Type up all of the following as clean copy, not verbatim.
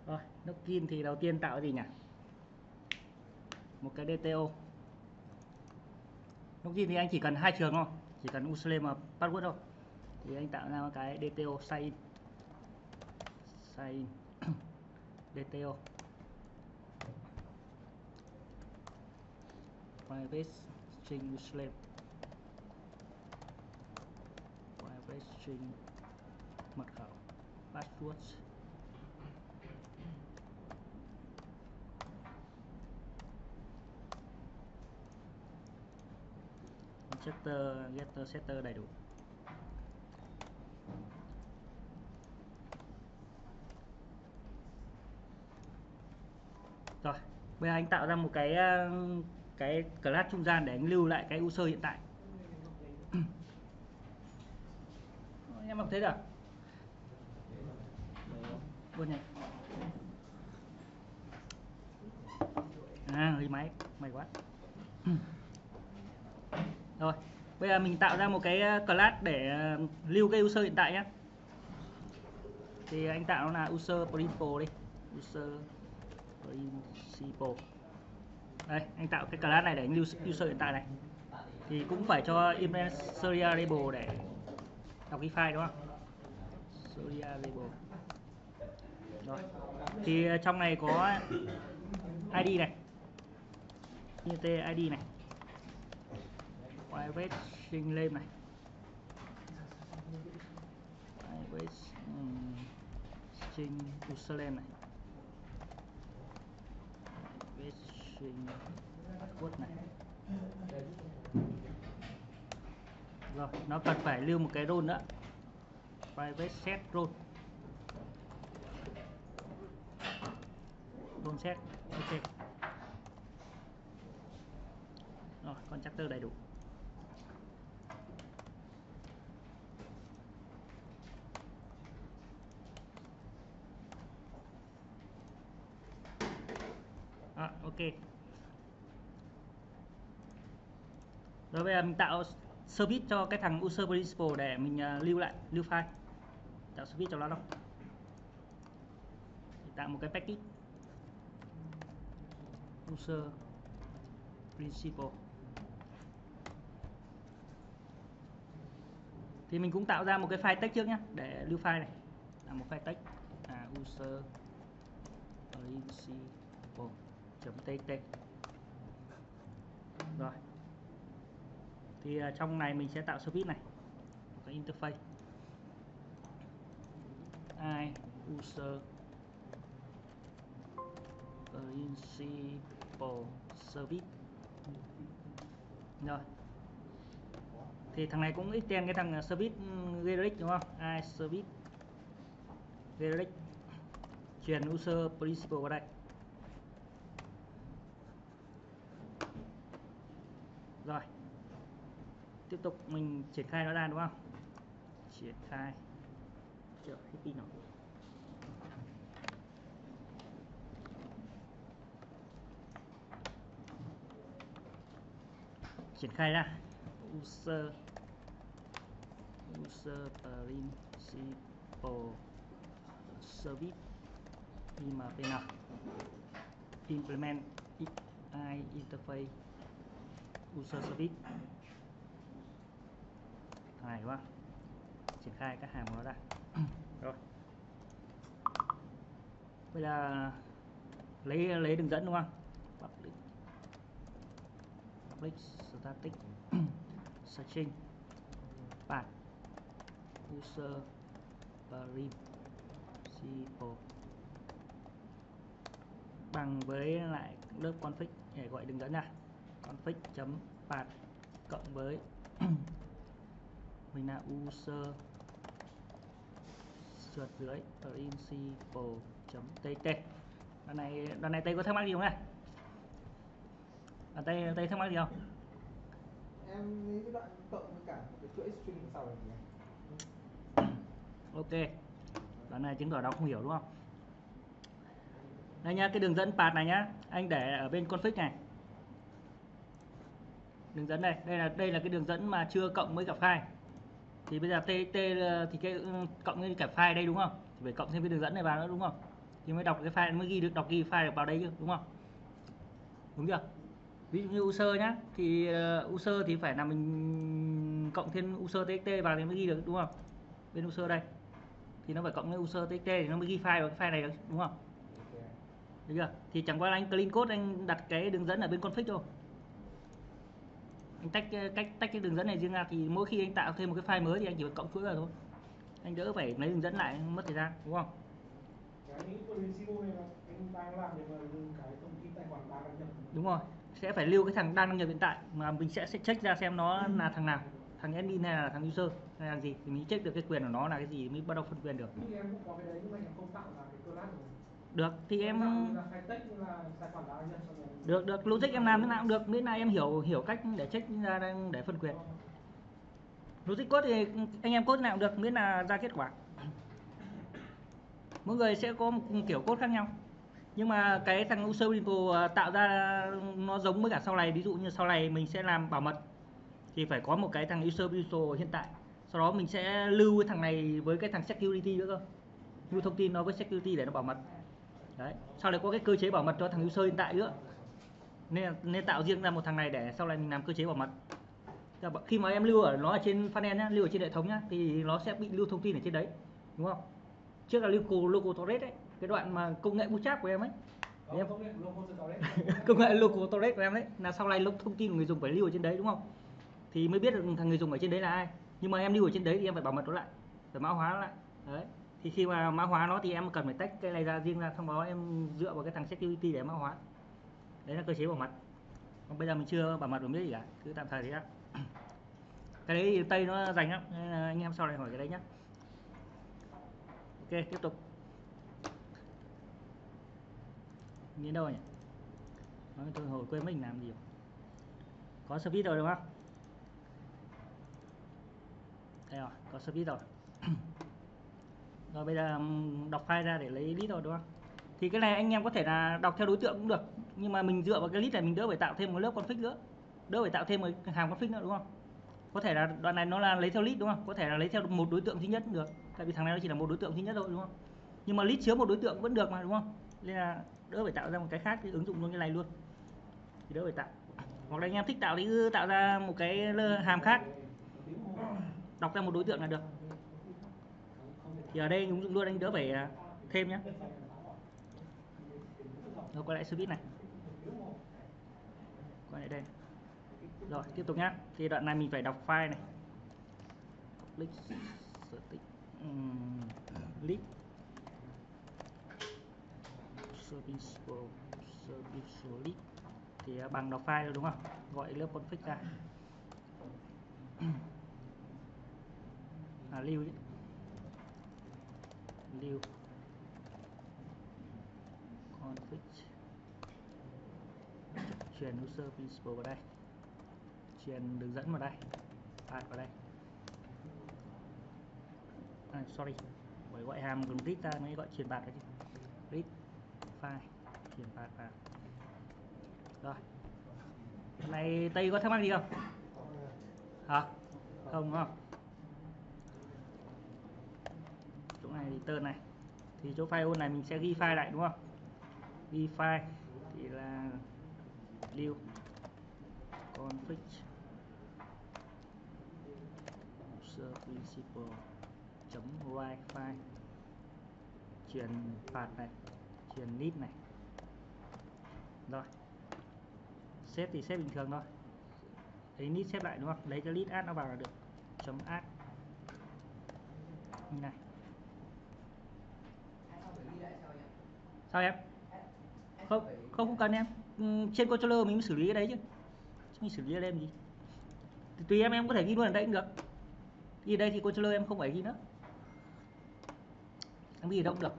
Rồi, login thì đầu tiên tạo gì nhỉ? Một cái DTO. Login thì anh chỉ cần hai trường thôi, chỉ cần username và password thôi. Thì anh tạo ra một cái DTO sign in DTO private string username private string mật khẩu password. Getter setter đầy đủ. Rồi, bây giờ anh tạo ra một cái class trung gian để anh lưu lại cái user hiện tại. Anh em học thế rồi? Buồn nhỉ? Hơi máy, may quá. Rồi, bây giờ mình tạo ra một cái class để lưu cái user hiện tại nhé. Thì anh tạo nó là user principal đi, user principal. Đây, anh tạo cái class này để anh lưu user hiện tại này. Thì cũng phải cho implement serial label để đọc cái file đúng không? Serial label. Rồi. Thì trong này có ID này, int ID này, private string name này, private string username này, private string password này. Rồi, nó cần phải lưu một cái role nữa, private set role, role set. Ok. Rồi, constructor đầy đủ. Ok. Rồi bây giờ mình tạo service cho cái thằng user principal để mình lưu file. Tạo service cho nó đâu. Tạo một cái package user principal. Thì mình cũng tạo ra một cái file text trước nhé để lưu file này. Là một file text user principal.txt. Rồi. Thì trong này mình sẽ tạo service này, một cái interface i user principal service. Rồi. Thì thằng này cũng extend cái thằng service generic đúng không? I service generic truyền user principal vào đây. Rồi. Tiếp tục mình triển khai nó ra đúng không? Triển khai. Hết pin rồi. Triển khai ra user principal service impn implement i interface user service này đúng không? Triển khai các hàm của nó ra. Rồi. Bây giờ lấy đường dẫn đúng không? Public static searching path user principal bằng với lại lớp config để gọi đường dẫn ra, config.path cộng với mình là user trượt dưới principal.txt. Đoạn này Tây có thắc mắc gì không này? Tây thắc mắc gì không? Em nghĩ cái đoạn cộng với cả một cái chuỗi string sau này nhỉ? Ok. Đoạn này chứng tỏ đọc không hiểu đúng không? Đây nhá, cái đường dẫn path này nhá, anh để ở bên config này. Đường dẫn đây, đây là cái đường dẫn mà chưa cộng với cả file. Thì bây giờ thì cái cộng với cả file đây đúng không? Thì phải cộng thêm cái đường dẫn này vào nữa đúng không? thì mới đọc cái file, mới ghi được file được vào đây chứ, đúng không? Đúng chưa? Ví dụ như user nhá, thì user thì phải là mình cộng thêm user txt vào thì mới ghi được, đúng không? Bên user đây thì nó phải cộng với user txt thì nó mới ghi file vào cái file này được, đúng không? Được chưa? Thì chẳng qua anh clean code, anh đặt cái đường dẫn ở bên config thôi. Anh tách cái đường dẫn này riêng ra, thì mỗi khi anh tạo thêm một cái file mới thì anh chỉ phải cộng chuỗi vào thôi. Anh đỡ phải lấy đường dẫn lại, mất thời gian, đúng không? Đúng rồi, sẽ phải lưu cái thằng đang đăng nhập hiện tại, mà mình sẽ check ra xem nó là thằng nào, thằng admin hay là thằng user hay là gì, thì mình check được cái quyền của nó là cái gì mới bắt đầu phân quyền được. Nhưng em cũng có cái đấy nhưng mà em không tạo ra cái class rồi. Được thì em Khai text như là tài khoản đăng nhập xong rồi. Được logic em làm thế nào cũng được, miễn là em hiểu cách để check ra để phân quyền. Logic code thì anh em code nào cũng được, miễn là ra kết quả. Mỗi người sẽ có một kiểu code khác nhau, nhưng mà cái thằng user principal tạo ra nó giống với cả sau này. Ví dụ như sau này mình sẽ làm bảo mật thì phải có một cái thằng user principal hiện tại, sau đó mình sẽ lưu cái thằng này với cái thằng security nữa cơ, lưu thông tin nó với security để nó bảo mật. Đấy, sau đấy có cái cơ chế bảo mật cho thằng user hiện tại nữa, nên tạo riêng ra một thằng này để sau này mình làm cơ chế bảo mật. Khi mà em lưu ở nó ở trên frontend nhá, lưu ở trên hệ thống nhá, thì nó sẽ bị lưu thông tin ở trên đấy, đúng không? Trước là lưu local storage ấy, cái đoạn mà công nghệ bootstrap của em ấy. Công nghệ local storage của em đấy là sau này thông tin của người dùng phải lưu ở trên đấy, đúng không? Thì mới biết được thằng người dùng ở trên đấy là ai. Nhưng mà em lưu ở trên đấy thì em phải bảo mật nó lại, phải mã hóa nó lại. Đấy. Thì khi mà mã hóa nó thì em cần phải tách cái này ra riêng ra, xong đó em dựa vào cái thằng security để mã hóa. Đấy là cơ chế bảo mật. Còn bây giờ mình chưa bảo mật, không biết gì cả, cứ tạm thời thế đã. Cái đấy thì Tây nó dành lắm, nên là anh em sau này hỏi cái đấy nhé. Ok, tiếp tục. Đến đâu nhỉ? Nói tôi hồi quên mình làm gì rồi. Có service rồi đúng không? Đây rồi, có service rồi. Rồi bây giờ đọc file ra để lấy list rồi đúng không? Thì cái này anh em có thể là đọc theo đối tượng cũng được, nhưng mà mình dựa vào cái list này mình đỡ phải tạo thêm một lớp config nữa, đỡ phải tạo thêm một hàm config nữa, đúng không? Có thể là đoạn này nó là lấy theo list đúng không? Có thể là lấy theo một đối tượng duy nhất cũng được, tại vì thằng này nó chỉ là một đối tượng duy nhất thôi, đúng không? Nhưng mà list chứa một đối tượng vẫn được mà, đúng không? Nên là đỡ phải tạo ra một cái khác, thì ứng dụng luôn cái này luôn thì đỡ phải tạo. Hoặc là anh em thích tạo thì cứ tạo ra một cái hàm khác, đọc ra một đối tượng là được. Thì ở đây ứng dụng luôn, anh đỡ phải thêm nhé. Rồi quay lại service này, quay lại đây. Rồi tiếp tục nhá. Thì đoạn này mình phải đọc file này, list list service list thì bằng đọc file rồi đúng không? Gọi lớp config ra. Lưu chứ. Lưu config, truyền user principal vào đây, truyền đường dẫn vào đây, path vào đây. Sorry, phải gọi hàm cần read ra mới gọi truyền path đấy chứ. Read file, truyền path vào. Rồi. Hôm nay Tây có thắc mắc gì không? Hả? Không đúng không? Chỗ này thì tên này. Thì chỗ file này mình sẽ ghi file lại đúng không? Ghi file thì là lưu config user principal write file, truyền path này, truyền list này. Rồi. Xếp thì xếp bình thường thôi. Lấy list xếp lại đúng không? Lấy cái list add nó vào là được. Chấm add. Như này. Sao em? Không cần em. Trên controller mình mới xử lý cái đấy chứ. Mình xử lý ở đây làm gì? Thì tùy em có thể ghi luôn ở đây cũng được. Ghi ở đây thì controller em không phải ghi nữa. Em ghi ở đâu cũng được.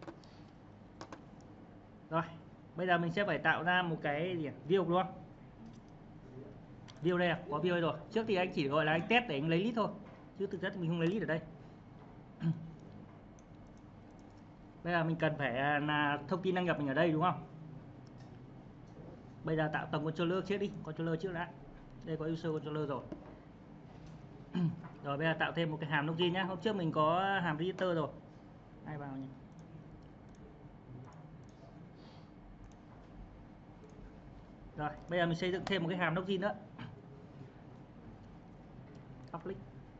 Rồi, bây giờ mình sẽ phải tạo ra một cái gì? View đúng không? View đây à? Có view đây rồi. Trước thì anh chỉ gọi là anh test để anh lấy list thôi, chứ thực chất mình không lấy list ở đây. Bây giờ mình cần phải là thông tin đăng nhập mình ở đây đúng không? Bây giờ tạo tổng controller trước đi, controller trước đã. Đây có user controller rồi. Rồi bây giờ tạo thêm một cái hàm login nhá. Hôm trước mình có hàm register rồi. Ai vào nhỉ? Rồi, bây giờ mình xây dựng thêm một cái hàm login nữa. Public.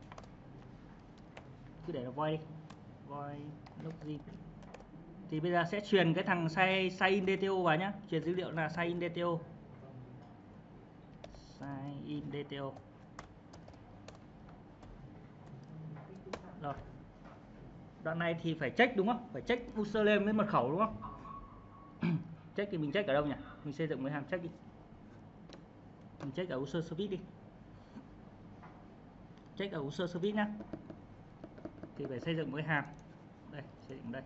Cứ để nó void đi. Void login. Thì bây giờ sẽ truyền cái thằng sign DTO vào nhá. Truyền dữ liệu là sign DTO. Sign DTO. Rồi. Đoạn này thì phải check đúng không? Phải check username với mật khẩu đúng không? Check thì mình check ở đâu nhỉ? Mình xây dựng một hàm check đi. Mình check ở user service đi. Check ở user service nhá. Thì phải xây dựng một cái hàm. Đây, xây dựng đây.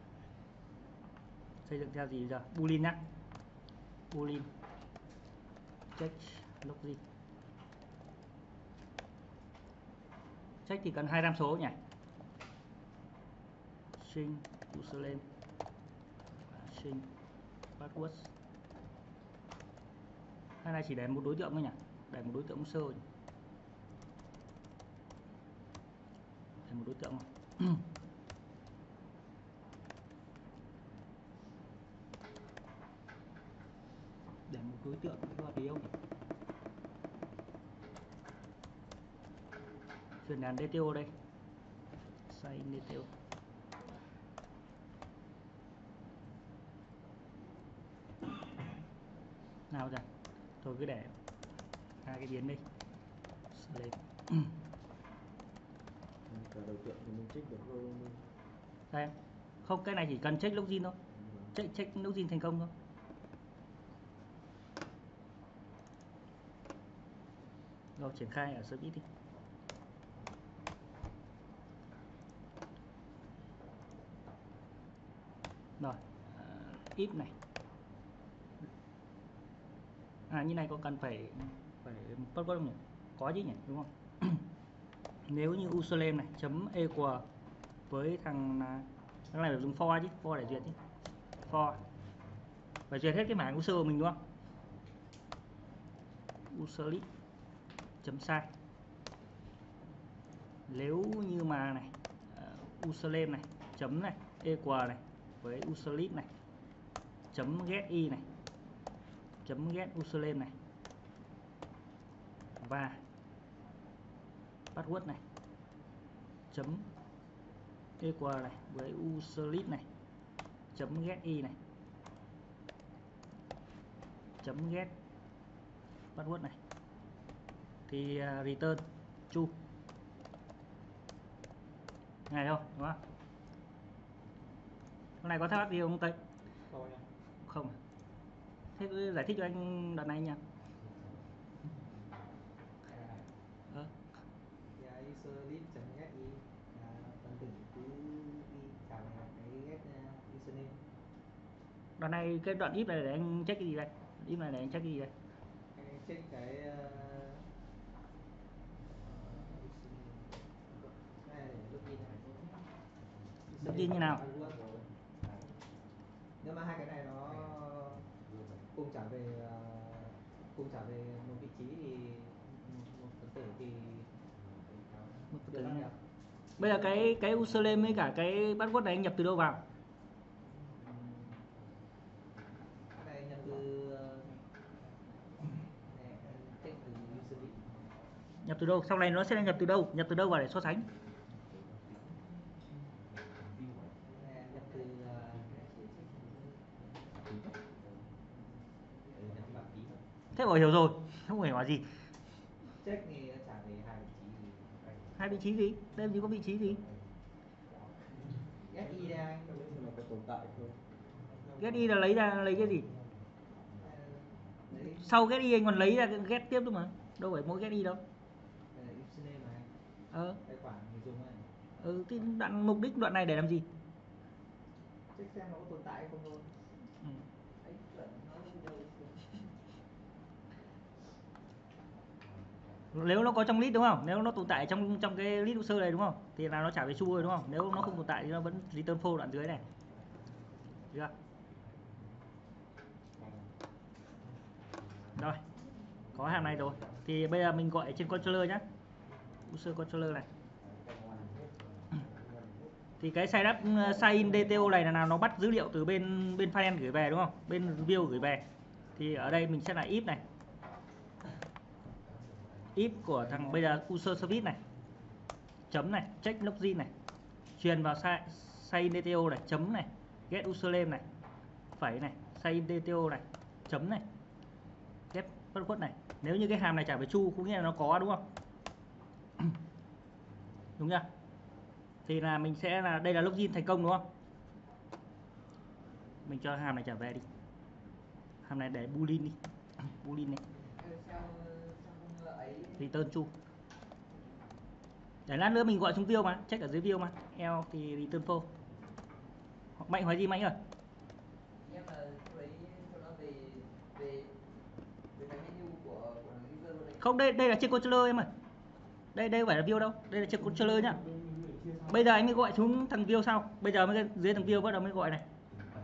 Xây dựng theo gì giờ? Boolean nhá. Boolean check login. Check thì cần 2 tham số nhỉ? String username và string password. Hay là chỉ để một đối tượng thôi nhỉ? Để một đối tượng user thôi. Để một đối tượng thôi. Để một đối tượng có hợp lý không? Truyền đàn DTO đây. Sign DTO. Nào rồi. Thôi cứ để hai cái biến đi. Cả đối tượng thì mình check được rồi. Đây. Không, cái này chỉ cần check login thôi. Check login thành công thôi. Rồi triển khai ở service đi. Rồi, if này. Như này có cần phải password không nhỉ? Có chứ nhỉ, đúng không? Nếu như username này chấm equal với thằng này phải dùng for chứ, for để duyệt chứ. For phải duyệt hết cái mảng user của mình đúng không? User list chấm sai. Nếu như mà này username này chấm này equal này với user list này chấm get i này chấm get username này và password này chấm equal này với user list này chấm get i này chấm get password này thì return true này thôi đúng không? Cái này có thắc mắc gì không Tây? Không. Thế cứ giải thích cho anh đoạn này nha. User list chấm get i phần tử cứ đi chào cái get username. Đoạn này cái đoạn if này để anh check cái gì đây? If này để anh check cái gì đây? Anh check cái này để login này. Login như nào? Nếu mà hai cái này nó cùng trả về một vị trí thì một phần tử thì Một phần tử này. Bây giờ cái username với cả cái password này anh nhập từ đâu vào? cái này nhập từ check từ user list. Nhập từ đâu? Sau này nó sẽ nhập từ đâu? Nhập từ đâu vào để so sánh? Nhập từ nhập phí. Thế bảo hiểu rồi, không hiểu là gì. Check thì nó trả về hai vị trí gì? Hai vị trí gì? Đây làm gì có vị trí gì? Get i đây anh. Nó có tồn tại không? Get i là lấy cái gì? Đấy. Sau get i anh còn lấy ra cái get tiếp thôi mà. Đâu phải mỗi get i đâu. Username này. Tài khoản người dùng này. Thì mục đích đoạn này để làm gì? Check xem nó có tồn tại hay không thôi. Nếu nó có trong list đúng không? Nếu nó tồn tại trong cái list user này đúng không? Thì là nó trả về true rồi đúng không? Nếu nó không tồn tại thì nó vẫn return false đoạn dưới này. Được chưa? Rồi. Có hàm này rồi. Thì bây giờ mình gọi trên controller nhé. User controller này. Thì cái sign DTO này là nào nó bắt dữ liệu từ bên file gửi về đúng không? Bên view gửi về. Thì ở đây mình sẽ là if này, if của thằng bây giờ user service này, chấm này, check login này, truyền vào sign in DTO này, chấm này, get username này, phẩy này, sign in DTO này, chấm này, get password này. Nếu như cái hàm này trả về true cũng nghĩa là nó có, đúng không? Đúng chưa? Thì là mình sẽ là đây là login thành công, đúng không? Mình cho hàm này trả về đi. Hàm này để boolean đi. Boolean này. Return true. Để lát nữa mình gọi xuống view mà, check ở dưới view mà. Else thì return false. Mạnh hỏi gì Mạnh ơi? Em là lấy cho nó về cái menu của user luôn đấy. Không, đây là trên controller em ơi. Đây không phải là view đâu, đây là trên controller nhá. Bây giờ anh mới gọi xuống thằng view sau, bây giờ mới dưới thằng view bắt đầu mới gọi này.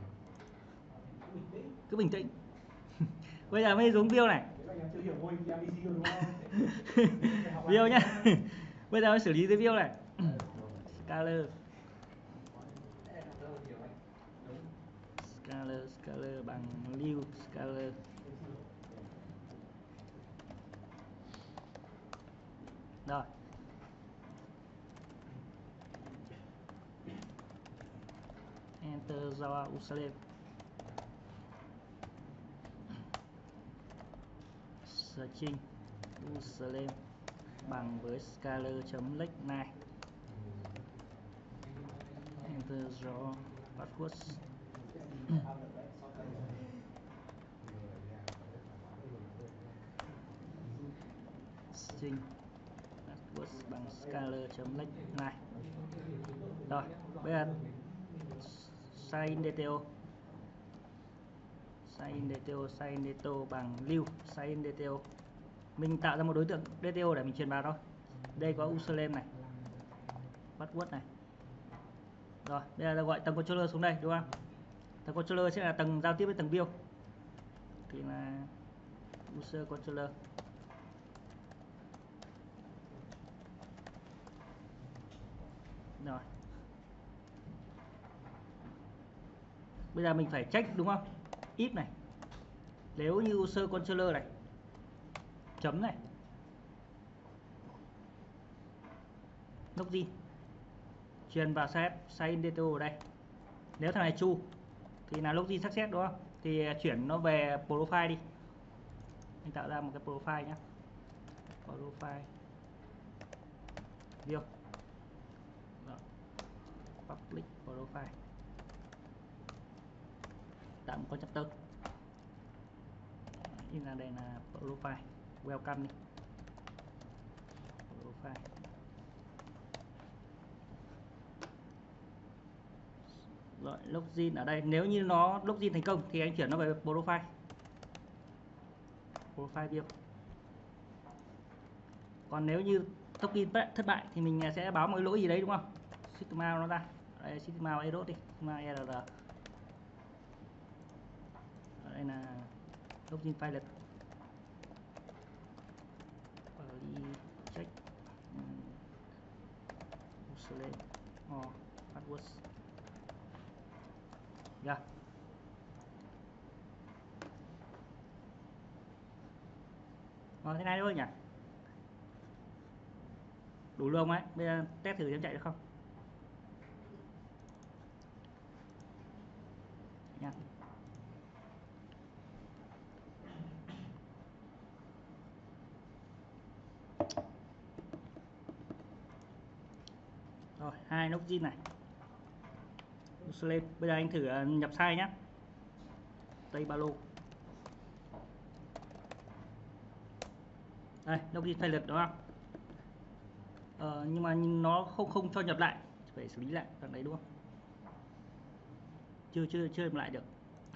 Cứ bình tĩnh. Bây giờ mới xuống view này. View nhá. Bây giờ mới xử lý dưới view này. Scalar. Scalar bằng lưu scalar. Rồi. Enter Java username. Searching username bằng với scalar.length này. Enter Java password. String password bằng scalar.length này. Rồi, bây giờ sign in DTO. Sign in DTO bằng lưu sign in DTO. Mình tạo ra một đối tượng DTO để mình truyền vào thôi. Đây có username này, password này. Rồi, bây giờ gọi tầng controller xuống đây, đúng không? Tầng controller sẽ là tầng giao tiếp với tầng view. Thì là user controller. Rồi. Bây giờ mình phải check, đúng không? If này. Nếu như user controller này, chấm này, login, truyền vào sign in DTO ở đây. Nếu thằng này true thì là login success, đúng không? Thì chuyển nó về profile đi. Mình tạo ra một cái profile nhé. Profile view. Rồi. Public profile. Tạo một con chapter. In là đây là profile. Welcome đi. Profile. Rồi, login ở đây, nếu như nó login thành công thì anh chuyển nó về profile. Profile view. Còn nếu như login thất bại thì mình sẽ báo một cái lỗi gì đấy, đúng không? System out nó ra. Đây, system out error đi, system out error. Đây là login failed. Đi check username or password. Yeah. Thế này thôi nhỉ? Đủ luôn ấy. Bây giờ test thử xem chạy được không? Nha. Rồi, 2 login này. Username. Bây giờ anh thử nhập sai nhé. Tây ba lô. Đây, login failed, đúng không? Nhưng mà nó không cho nhập lại, phải xử lý lại đoạn đấy, đúng không? Chưa nhập lại được.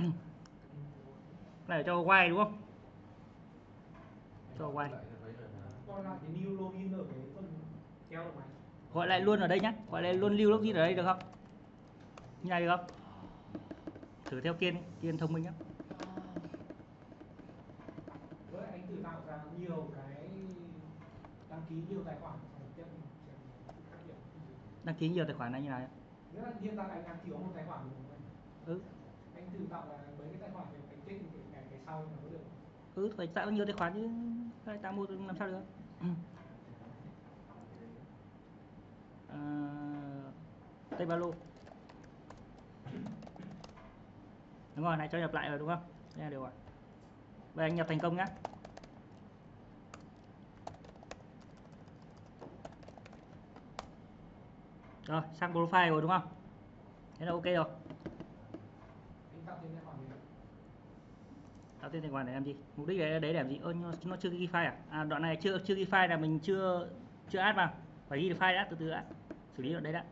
Này cho while, đúng không? Cho while. Gọi lại luôn ở đây nhé, gọi lại luôn lưu login ở đây được không? Như này được không? Thử theo Kiên thông minh nhé. Anh tự tạo ra nhiều cái đăng ký nhiều tài khoản. Đăng ký nhiều tài khoản này như nào? Nghĩa là hiện tại anh chỉ có một tài khoản của mình. Anh tự tạo ra mấy cái tài khoản để anh check cái sau là có được. Phải tạo nhiều tài khoản chứ, phải tạo một làm sao được. Tây Ba Lô. Đúng rồi, này cho nhập lại rồi đúng không? Đây là được rồi. Bây giờ anh nhập thành công nhá. Rồi, sang profile rồi đúng không? Thế là ok rồi. Anh tạo tên tài khoản gì nữa? Tạo tên tài khoản để làm gì? Mục đích đấy để làm gì? Nó chưa ghi file à? À, đoạn này chưa ghi file là mình chưa add vào. Phải ghi được file đã, từ từ đã. Xử lý đoạn đấy đã.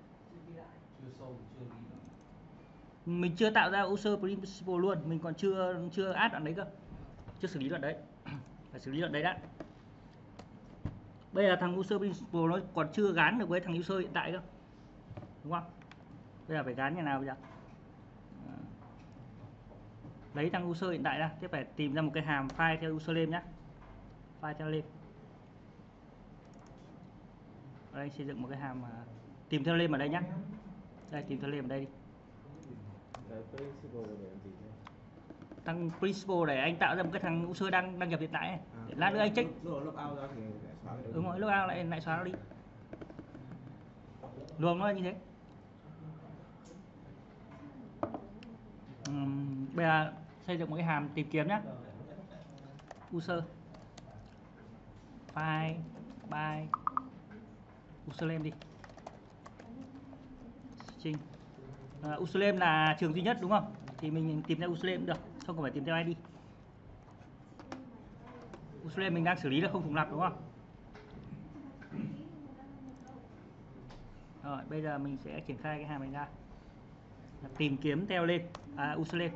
Mình chưa tạo ra user principal luôn, mình còn chưa add đoạn đấy cơ. Chưa xử lý đoạn đấy. Phải xử lý đoạn đấy đã. Bây giờ thằng user principal nó còn chưa gán được với thằng user hiện tại cơ. Đúng không? Bây giờ phải gán như nào bây giờ? Lấy thằng user hiện tại ra, thế phải tìm ra một cái hàm file theo username nhé. File theo name. Ở đây xây dựng một cái hàm tìm theo name ở đây nhé. Đây, tìm theo name ở đây đi. Thằng principal để anh tạo ra một cái thằng user đăng nhập hiện tại này. Lát nữa anh check. Lúc out ra thì xóa được. Đúng rồi, lúc out lại xóa nó đi. Luồng nó là như thế. Bây giờ xây dựng một cái hàm tìm kiếm nhé. User file by username đi. String. Username là trường duy nhất đúng không? Thì mình tìm theo username cũng được, không cần phải tìm theo ID. Username mình đang xử lý là không trùng lặp đúng không? Rồi, bây giờ mình sẽ triển khai cái hàm này ra. Tìm kiếm theo lên username.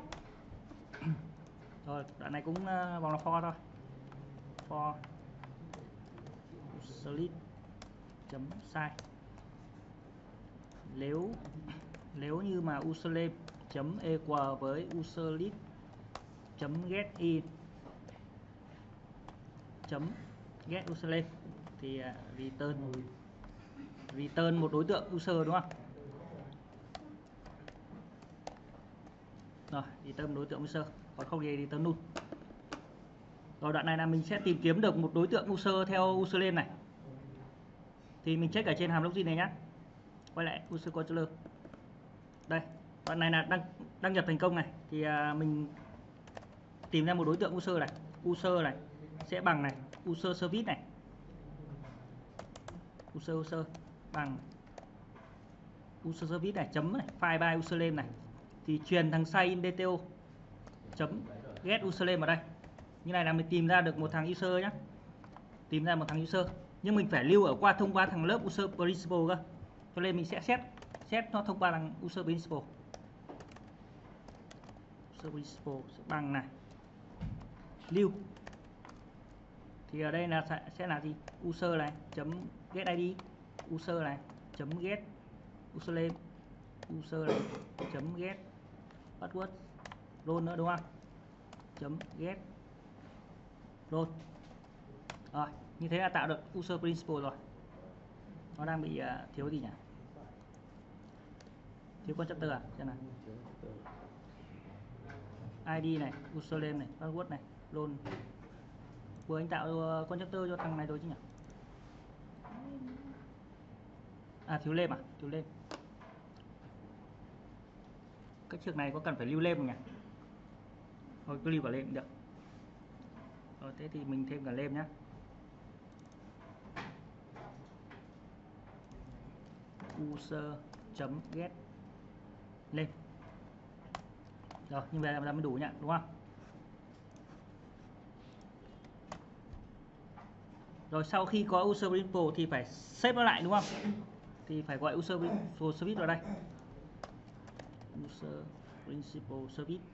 Rồi, đoạn này cũng vòng là for thôi. For userlist.size. Nếu như mà username chấm equal với userlist chấm get in chấm get username thì return một đối tượng user đúng không? Rồi, return một đối tượng user, còn không thì return null. Rồi đoạn này là mình sẽ tìm kiếm được một đối tượng user theo username này. Thì mình check ở trên hàm login này nhé. Quay lại user controller. Đây, đoạn này là đăng nhập thành công này. Thì mình tìm ra một đối tượng user này. User này sẽ bằng này, user service này. User bằng user service này, chấm này, file by username này. Thì truyền thằng say in dto chấm get username vào đây. Như này là mình tìm ra được một thằng user nhé. Tìm ra một thằng user. Nhưng mình phải lưu thông qua thằng lớp user principal cơ. Cho nên mình sẽ set nó thông qua thằng user principal. User principal sẽ bằng này. Lưu. Thì ở đây là sẽ là gì? User này chấm get ID, user này chấm get username, user này chấm get password, role nữa đúng không? Chấm get role. Rồi, như thế là tạo được user principal rồi. Nó đang bị thiếu gì nhỉ? Thiếu constructor à? Xem nào. ID này, username này, password này, role. Vừa anh tạo constructor cho thằng này rồi chứ nhỉ? À, thiếu name à? Thiếu name. Cái trường này có cần phải lưu name không nhỉ? Thôi cứ lưu cả name cũng được. Rồi thế thì mình thêm cả name nhé. User.get name. Rồi, như vậy là mới đủ nhỉ, đúng không? Rồi sau khi có user principal thì phải xếp nó lại đúng không? Thì phải gọi user principal service vào đây. User principal service.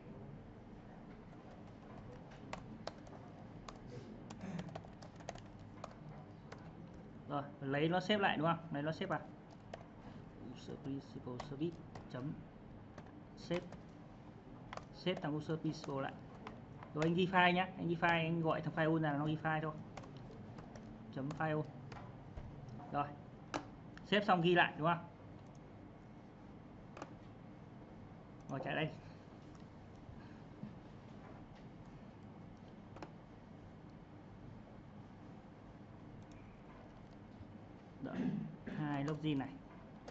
Rồi, lấy nó xếp lại đúng không? Lấy nó xếp vào. User principal service chấm xếp thằng user principal lại. Rồi anh ghi file nhé, anh ghi file, anh gọi thằng file ra là nó ghi file thôi. Chấm file. Rồi. Xếp xong ghi lại đúng không? Rồi chạy đây. login này.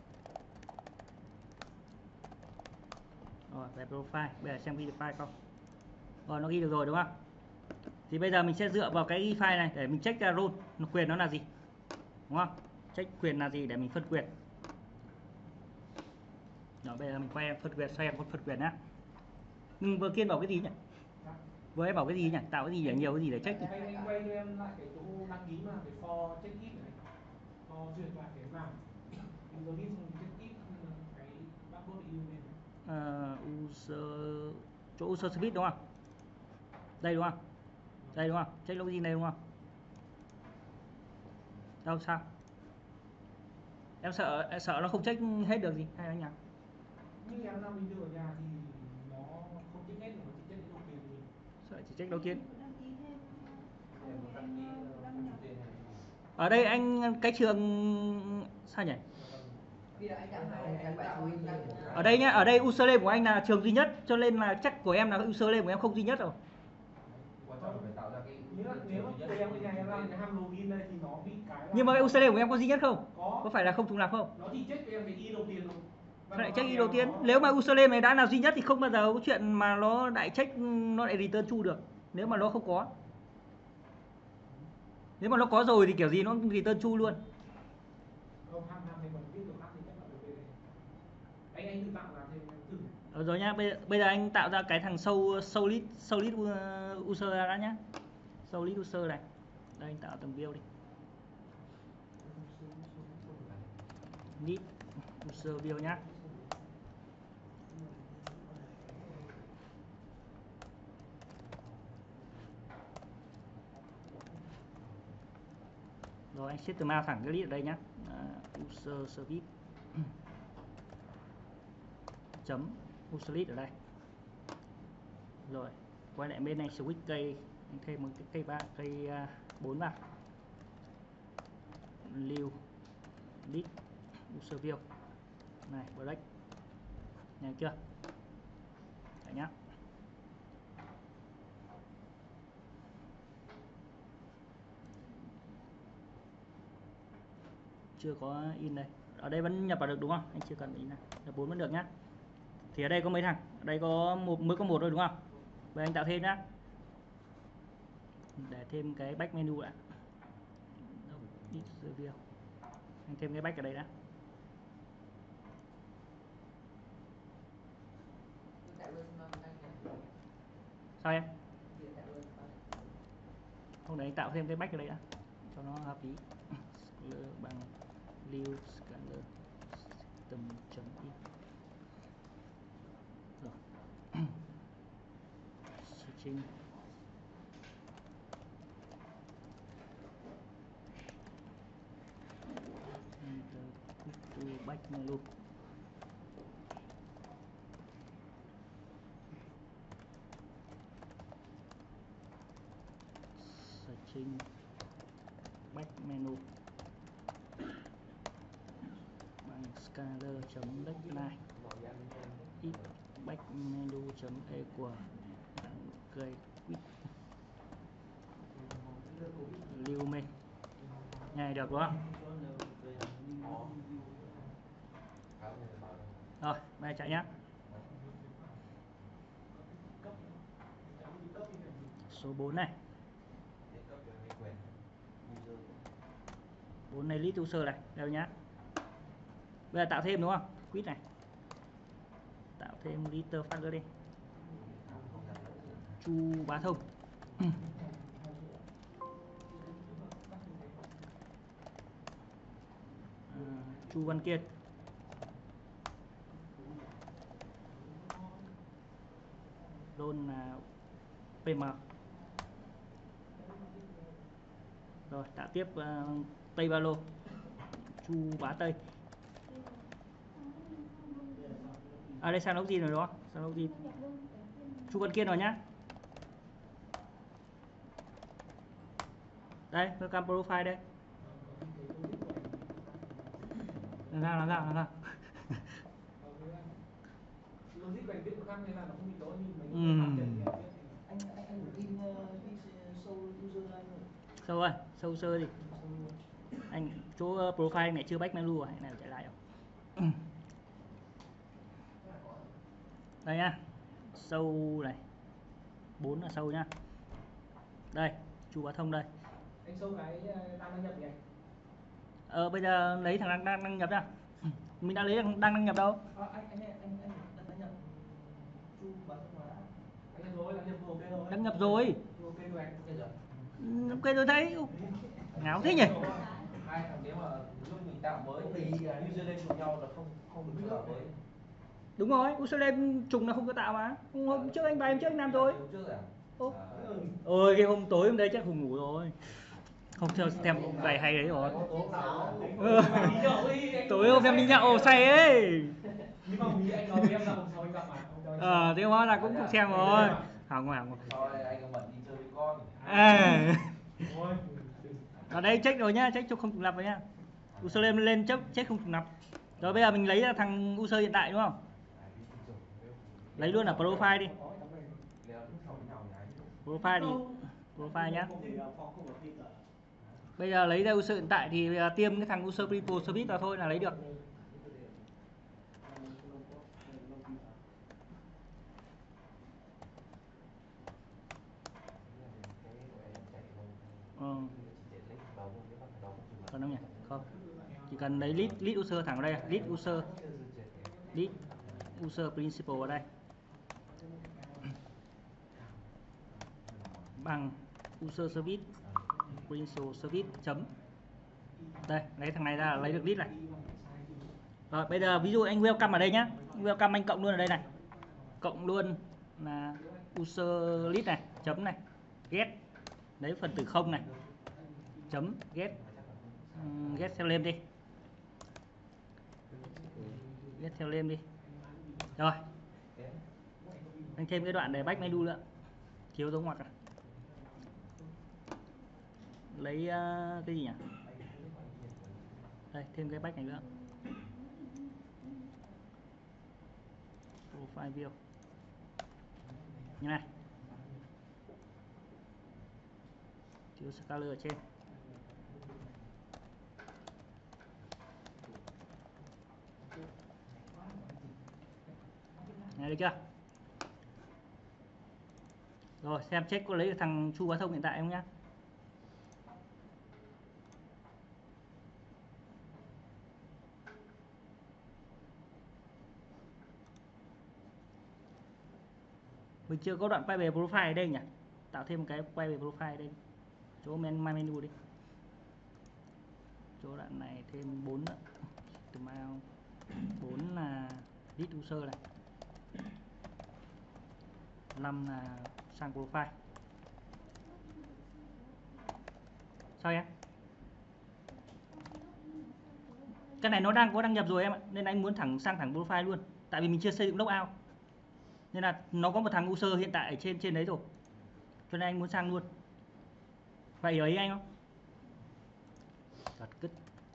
Rồi về profile, bây giờ xem ghi được file không. Rồi nó ghi được rồi đúng không? Thì bây giờ mình sẽ dựa vào cái ghi file này để mình check ra role, quyền nó là gì, đúng không? Check quyền là gì để mình phân quyền. Rồi bây giờ mình quay phân quyền, xoay một phân quyền nhá. Nhưng vừa Kiên bảo cái gì nhỉ? Vừa em bảo cái gì nhỉ? Tạo cái gì để nhiều cái gì để check nhỉ? Anh quay cho em lại cái chỗ đăng ký mà cái for check in này, for duyệt lại cái mảng user list xong check in cái password username. User chỗ user service đúng không? Đây đúng không? Đây đúng không? Check login đây đúng không? Đâu sao? Em sợ nó không check hết được gì hay là nhỉ? Nhưng em đang bình thường ở nhà thì nó không check hết, nó chỉ check cái đầu tiên thôi. Sợ chỉ check đầu tiên. Để một đăng ký không dùng tiền này. Ở đây anh cái trường sao nhỉ? Vì là anh tạo hai cái bài thôi Ở đây nhá, ở đây username của anh là trường duy nhất, cho nên là chắc của em là username của em không duy nhất rồi. Quan trọng là phải tạo ra cái Nếu mà của em ở nhà em làm cái ham login đây thì nó bị cái là... Nhưng mà cái username của em có duy nhất không? Có phải là không trùng lặp không? Nó chỉ check cho em cái y đầu tiên thôi. Sao lại check y đầu tiên? Nếu mà username này đã là duy nhất thì không bao giờ có chuyện mà nó lại check, nó lại return true được. Nếu mà nó không có. Nếu mà nó có rồi thì kiểu gì nó return true luôn. Không, ham thì còn viết được khác thì chắc là được đây. Anh tự tạo là thêm thử. Rồi nhá, bây giờ anh tạo ra cái thằng solid user đã nhá. Solid user này. Đây anh tạo tầng view đi. Need user view nhá. Rồi anh set từ mouse thẳng cái list ở đây nhá. User service chấm user list ở đây. Rồi quay lại bên này switch cây, anh thêm một cái cây 3 cây 4 vào. Lưu list user view này, break nghe chưa? Đấy nhá. Chưa có in đây, ở đây vẫn nhập vào được đúng không? Anh chưa cần in này, nhập 4 vẫn được nhá. Thì ở đây có mấy thằng? Ở đây có mới có một thôi đúng không? Vậy anh tạo thêm nhá. Để thêm cái back menu lại. Anh thêm cái back ở đây đã. Sao em? Hôm đấy anh tạo thêm cái back ở đây đã cho nó hợp lý. Bằng lưu scanner system.in. Rồi. Searching. To back menu. Searching back menu bằng scalar.backline if back menu.equal cây quit lưu mê này được đúng không? Rồi bây giờ chạy nhá. Số 4 này, 4 này list user này đâu nhá. Bây giờ tạo thêm đúng không? Quit này, tạo thêm liter phát đi. Chu Bá Thông. Chu Văn Kiên. Role là PM. Rồi tạo tiếp Tây Ba Lô. Chu Bá Tây. À đây sang lốc gì rồi đó, sang lốc gì. Chu Văn Kiên rồi nhá. Đây, welcome profile đây. Làm sao? Logic của anh viết khác nên là nó không bị lỗi như mấy cái phát triển thì Anh in sâu user anh rồi. Sâu ơi, sâu user gì? Anh Chỗ profile này chưa back menu rồi, này chạy lại không? Đây nhá, sâu này, 4 là sâu nhá. Đây, Chu Bá Thông đây. Anh sâu cái đang đăng nhập gì anh? Bây giờ lấy thằng đang đăng nhập nhá. Mình đã lấy đang đăng nhập đâu? Anh đăng nhập Chu Bá Thông mà. Anh nhập rồi, ok rồi. Đăng nhập rồi. Ok rồi anh. Ok rồi thấy. Ngáo thế nhỉ? Hai thằng nếu mà lúc mình tạo mới thì username của nhau là không được tạo mới. Đúng rồi, username trùng là không có tạo mà. Hôm trước anh bài hôm trước anh làm rồi. Hôm trước à? Ôi cái hôm tối hôm đấy chắc Hùng ngủ rồi. Không cho xem bài hay đấy rồi. Tối hôm em đi nhậu say ấy. Nhưng mà anh nói với em là hôm sau anh gặp mà. Thế hóa là cũng xem rồi. Hỏng. Thôi anh có bận đi chơi với con. Ở đây check rồi nhá, check cho không trùng lặp rồi nhá. Username lên check không trùng lặp. Rồi bây giờ mình lấy ra thằng user hiện tại đúng không? Lấy luôn là profile đi. Profile nhá. Bây giờ lấy ra user hiện tại thì tiêm cái thằng user people service vào thôi là lấy được. Còn đâu nhỉ? Không. Chỉ cần lấy lead user thẳng ở đây, lead user principal ở đây. Bằng user service principal service chấm. Đây, lấy thằng này ra là lấy được lead này. Rồi, bây giờ ví dụ anh welcome ở đây nhá. Welcome anh cộng luôn ở đây này. Cộng luôn là user lead này, chấm này, get. Lấy phần tử 0 này. Chấm get theo name đi. Get theo name đi. Rồi. Anh thêm cái đoạn để back menu nữa. Thiếu dấu ngoặc à. Lấy cái gì nhỉ? Đây, thêm cái back này nữa. Profile view. Như này. Thiếu scalar ở trên. Này được chưa? Rồi xem check có lấy được thằng Chu Bá Thông hiện tại không nhá. Mình chưa có đoạn quay về profile ở đây nhỉ? Tạo thêm một cái quay về profile ở đây. Chỗ my menu đi. Chỗ đoạn này thêm 4 nữa. 4 là lead user này. 5 là sang profile. Sao em? Cái này nó đang có đăng nhập rồi em ạ, nên anh muốn sang thẳng profile luôn. Tại vì mình chưa xây dựng logout. Nên là nó có một thằng user hiện tại ở trên đấy rồi. Cho nên anh muốn sang luôn. Vậy hiểu ý anh không? Thật cứt.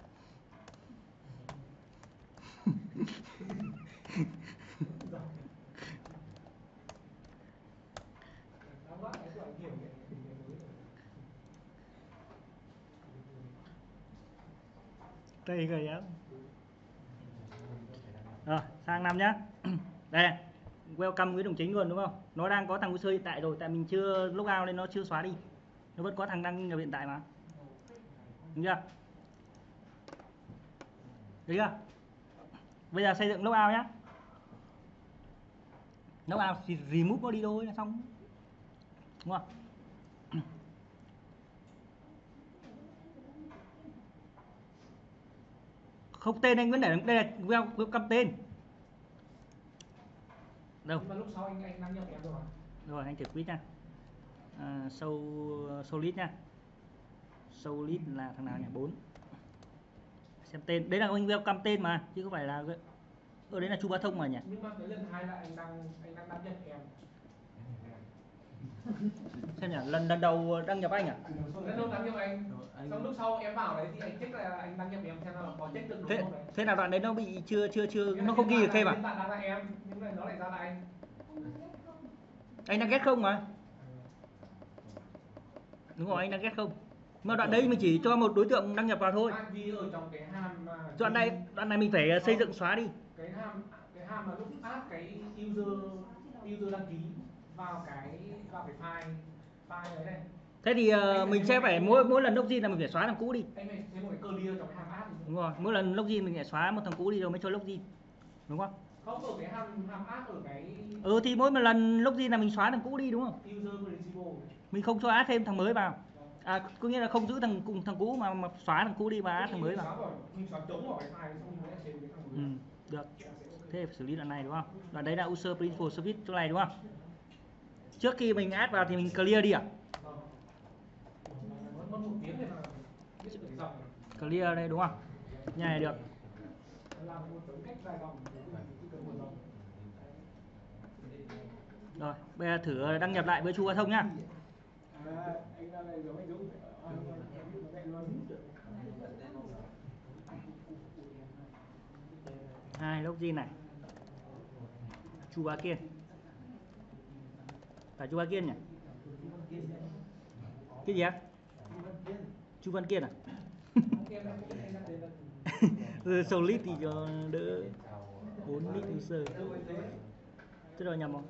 Đây rồi á. Rồi, sang năm nhá. Đây, welcome với đồng chính luôn đúng không? Nó đang có thằng user hiện tại rồi, tại mình chưa logout nên nó chưa xóa đi. Nó vẫn có thằng đăng nhập hiện tại mà. Đúng chưa? Được chưa? Bây giờ xây dựng logout nhá. Logout thì remove nó đi thôi là xong. Đúng không? Không tên anh vẫn để đây là welcome tên. Đâu? Nhưng mà lúc sau anh đăng nhập em rồi. Rồi anh thử quit nha. Show list nha. Show list là thằng nào nhỉ? 4. Xem tên, đấy là anh welcome tên mà chứ không phải là ở đấy là Chu Bá Thông mà nhỉ? Nhưng mà cái lần 2 là anh đang đăng nhập em. Xem nhỉ, lần đầu đăng nhập anh à? Lần đầu đăng nhập anh. Xong lúc sau em vào đấy thì anh check là anh đăng nhập em xem là có check được đúng không đấy. Thế nào đoạn đấy nó bị chưa nó không ghi được thêm à? Hiện tại đang là em, nhưng mà nó lại ra là anh. Anh đang get không mà. Đúng rồi, anh đang get không. Mà đoạn đấy mình chỉ cho một đối tượng đăng nhập vào thôi. Vì ở trong cái hàm mà Đoạn này mình phải xây dựng xóa đi. Cái hàm mà lúc áp cái user đăng ký vào cái file đấy này. Thế thì mình sẽ phải mỗi lần login là mình phải xóa thằng cũ đi. Anh thấy một cái clear trong cái hàm app. Đúng rồi, mỗi lần login mình phải xóa một thằng cũ đi rồi mới cho login. Đúng không? Không, ở cái hàm app ở cái thì mỗi một lần login là mình xóa thằng cũ đi đúng không? User principal. Mình không cho add thêm thằng mới vào. Có nghĩa là không giữ thằng cũ mà xóa thằng cũ đi và add thằng mới vào. Mình xóa trống vào cái file xong mình sẽ thêm cái thằng mới. Được. Thế phải xử lý đoạn này đúng không? Đoạn đấy là user principal service chỗ này đúng không? Trước khi mình add vào thì mình clear đi à? Mất một tiếng để mà viết được cái dòng này. Clear đây đúng không? Như này được. Làm một dấu cách dài dòng chỉ cần một dòng. Rồi, bây giờ thử đăng nhập lại với Chu Hoa Thông nhá. Anh ra này giống anh Dũng. Hai login này. Chu Bá Kiên. Phải Chu Bá Kiên nhỉ? Cái gì á? Chu Văn Kiên à? Solid thì cho đỡ 4 lít user. Thế rồi nhầm không?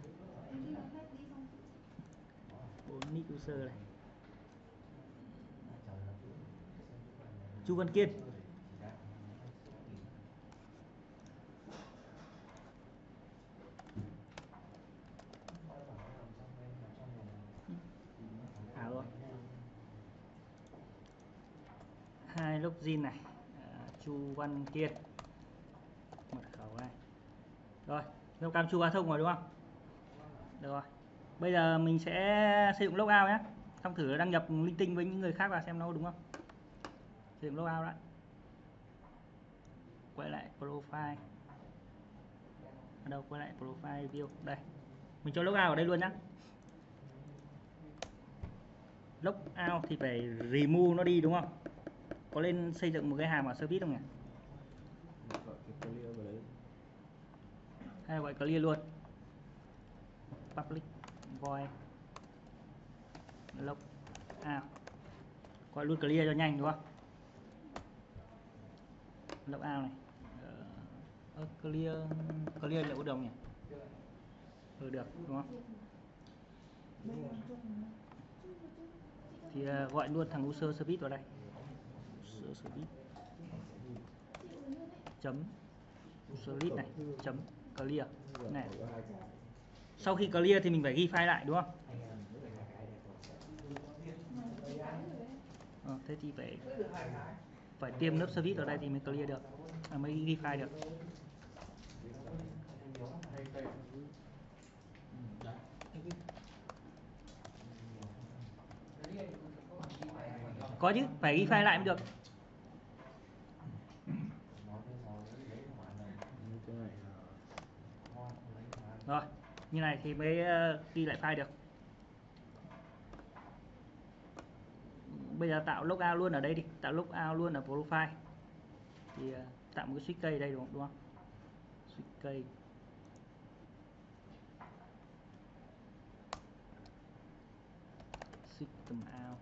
4 lít user này. Chu Văn Kiên. Rồi. Hai login này. Chu Văn Kiên. Mật khẩu này. Rồi, webcam Chu Hoa Thông rồi đúng không? Được rồi. Bây giờ mình sẽ xây dựng logout nhé. Xong thử đăng nhập linh tinh với những người khác vào xem nó đúng không. Xây dựng logout đã. Quay lại profile. Ở đâu? Quay lại profile view. Đây. Mình cho logout ở đây luôn nhé. Logout thì phải remove nó đi đúng không? Có lên xây dựng một cái hàm ở service không nhỉ? Hay là gọi clear luôn. Public void logout. Gọi luôn clear cho nhanh đúng không? Logout này. Clear liệu đồng nhỉ? Được đúng không? Thì gọi luôn thằng user service vào đây. User service chấm user list này chấm clear này. Sau khi clear thì mình phải ghi file lại đúng không? Thế thì phải tiêm lớp service ở đây thì mới clear được, mới ghi file được. Có chứ, phải ghi file lại mới được. Rồi, như này thì mới ghi lại file được. Bây giờ tạo logout luôn ở đây đi, tạo logout luôn ở profile. Thì tạo một cái switch key đây đúng không? Switch key. System out.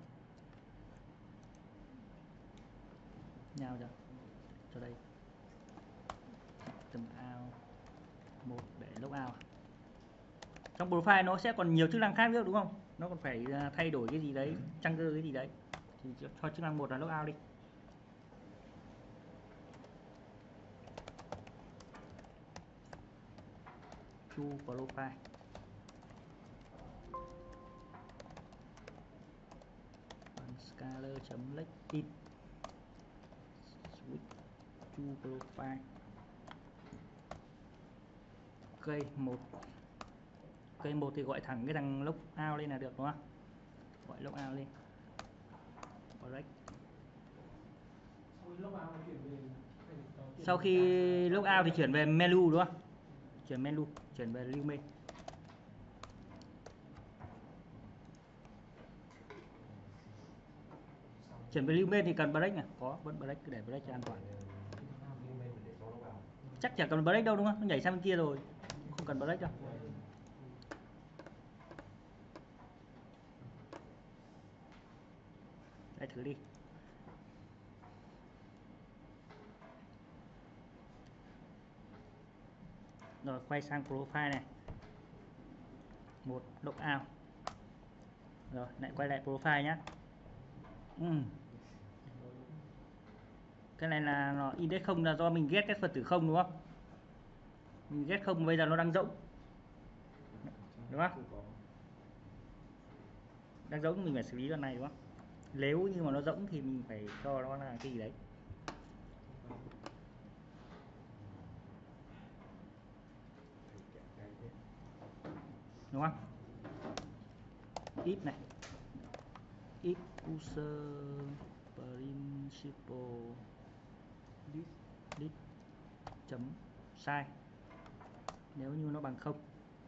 Nhau chưa? Cho đây. System out 1 để logout. Trong profile nó sẽ còn nhiều chức năng khác nữa đúng không? Nó còn phải thay đổi cái gì đấy, trigger cái gì đấy. Thì cho chức năng 1 là logout đi. Chu profile. Scalar.login switch chu profile cây 1 thì gọi thẳng cái thằng logout lên là được đúng không? Gọi logout lên. Correct. Sau khi logout thì chuyển về menu đúng không? Chuyển về lưu main. Chuyển về lưu main thì cần break này, có vẫn break, để break cho an toàn. Chắc chả cần break đâu đúng không? Nó nhảy sang bên kia rồi, không cần break đâu. Lại thử đi. Rồi quay sang profile này. Một logout. Rồi lại quay lại profile nhé. Cái này là nó index không là do mình ghét cái phần tử không đúng không? Mình ghét không bây giờ nó đang rỗng. Đúng không? Đang rỗng mình phải xử lý đoạn này đúng không? Nếu như mà nó rỗng thì mình phải cho nó là cái gì đấy. Đúng không? If này. If user principal list chấm sai nếu như nó bằng không.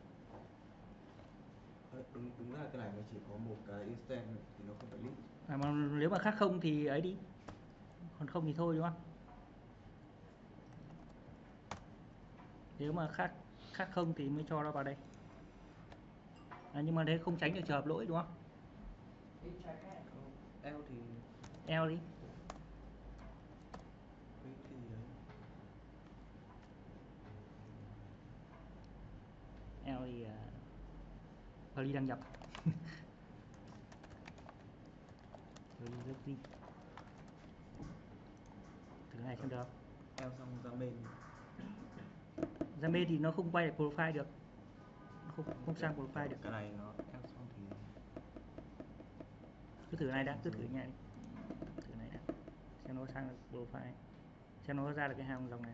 Đúng là cái này nó chỉ có một cái instance thì nó không phải list. Mà nếu mà khác không thì ấy đi, còn không thì thôi đúng không? Nếu mà khác không thì mới cho nó vào đây. Nhưng mà đấy không tránh được trường hợp lỗi đúng không? L thì L đi. L thì Pauli đăng nhập. Thử này xem được. L xong ra main. Ra main thì nó không quay lại profile được. Không sang profile được. Cái này nó L xong thì cứ thử này đã, cứ thử nhẹ đi. Thử này đã. Xem nó sang được profile. Xem nó ra được cái hàng dòng này.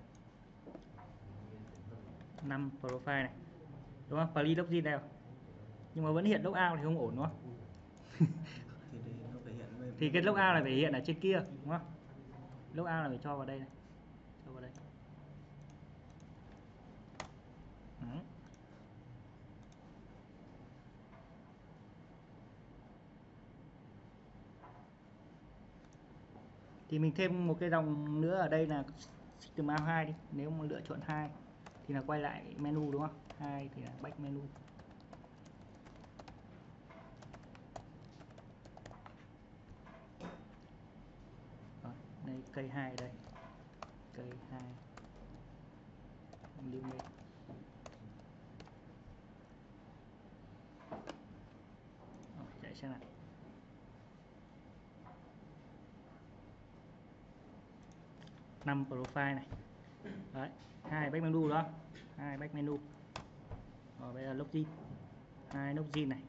5 profile này. Đúng không? Pauli login đây. Nhưng mà vẫn hiện logout thì không ổn đúng không? Thì cái logout này phải hiện ở trên kia đúng không? Logout là phải cho vào đây này. Cho vào đây. Đấy. Thì mình thêm một cái dòng nữa ở đây là system out 2 đi. Nếu mà lựa chọn 2 thì là quay lại menu đúng không? 2 thì là back menu. Rồi, đây cây 2 đây. Cây 2. Lưu lên. Rồi, chạy xem nào. Năm profile này. Đấy, 2 back menu đó. 2 back menu. Rồi bây giờ login. 2 login này.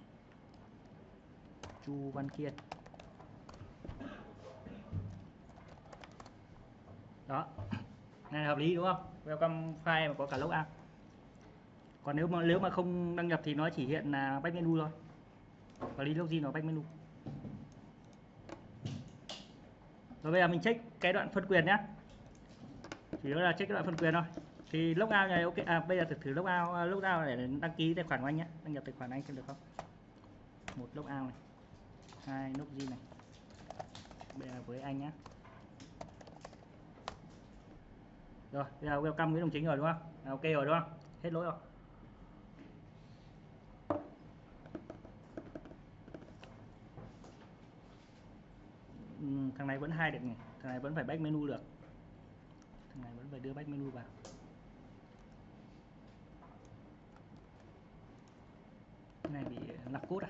Chu Văn Kiên. Đó. Này là hợp lý đúng không? Welcome file mà có cả logout. Còn nếu mà không đăng nhập thì nó chỉ hiện là back menu thôi. Và đi login vào back menu. Rồi bây giờ mình check cái đoạn phân quyền nhé. Chỉ là check cái đoạn phân quyền thôi. Thì logout này ok. Bây giờ thử logout để đăng ký tài khoản của anh nhé. Đăng nhập tài khoản anh xem được không? Một logout này. 2 login này. Bây giờ với anh nhé. Rồi, bây giờ welcome Nguyễn Đồng Chính rồi đúng không? Ok rồi đúng không? Hết lỗi rồi. Thằng này vẫn hide được nhỉ? Thằng này vẫn phải back menu được. Thằng này vẫn phải đưa back menu vào. Cái này bị lặp code à?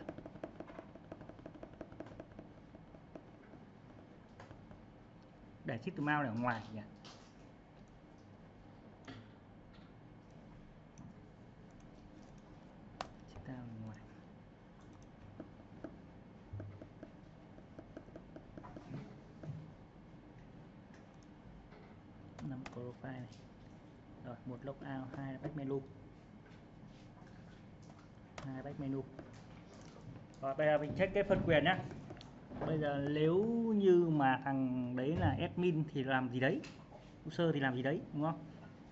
Để system out này ở ngoài nhỉ? System out ở ngoài. Năm profile này. Rồi, một logout, 2 back menu. 2 back menu. Rồi bây giờ mình check cái phân quyền nhá. Bây giờ nếu như mà thằng đấy là admin thì làm gì đấy, user thì làm gì đấy đúng không?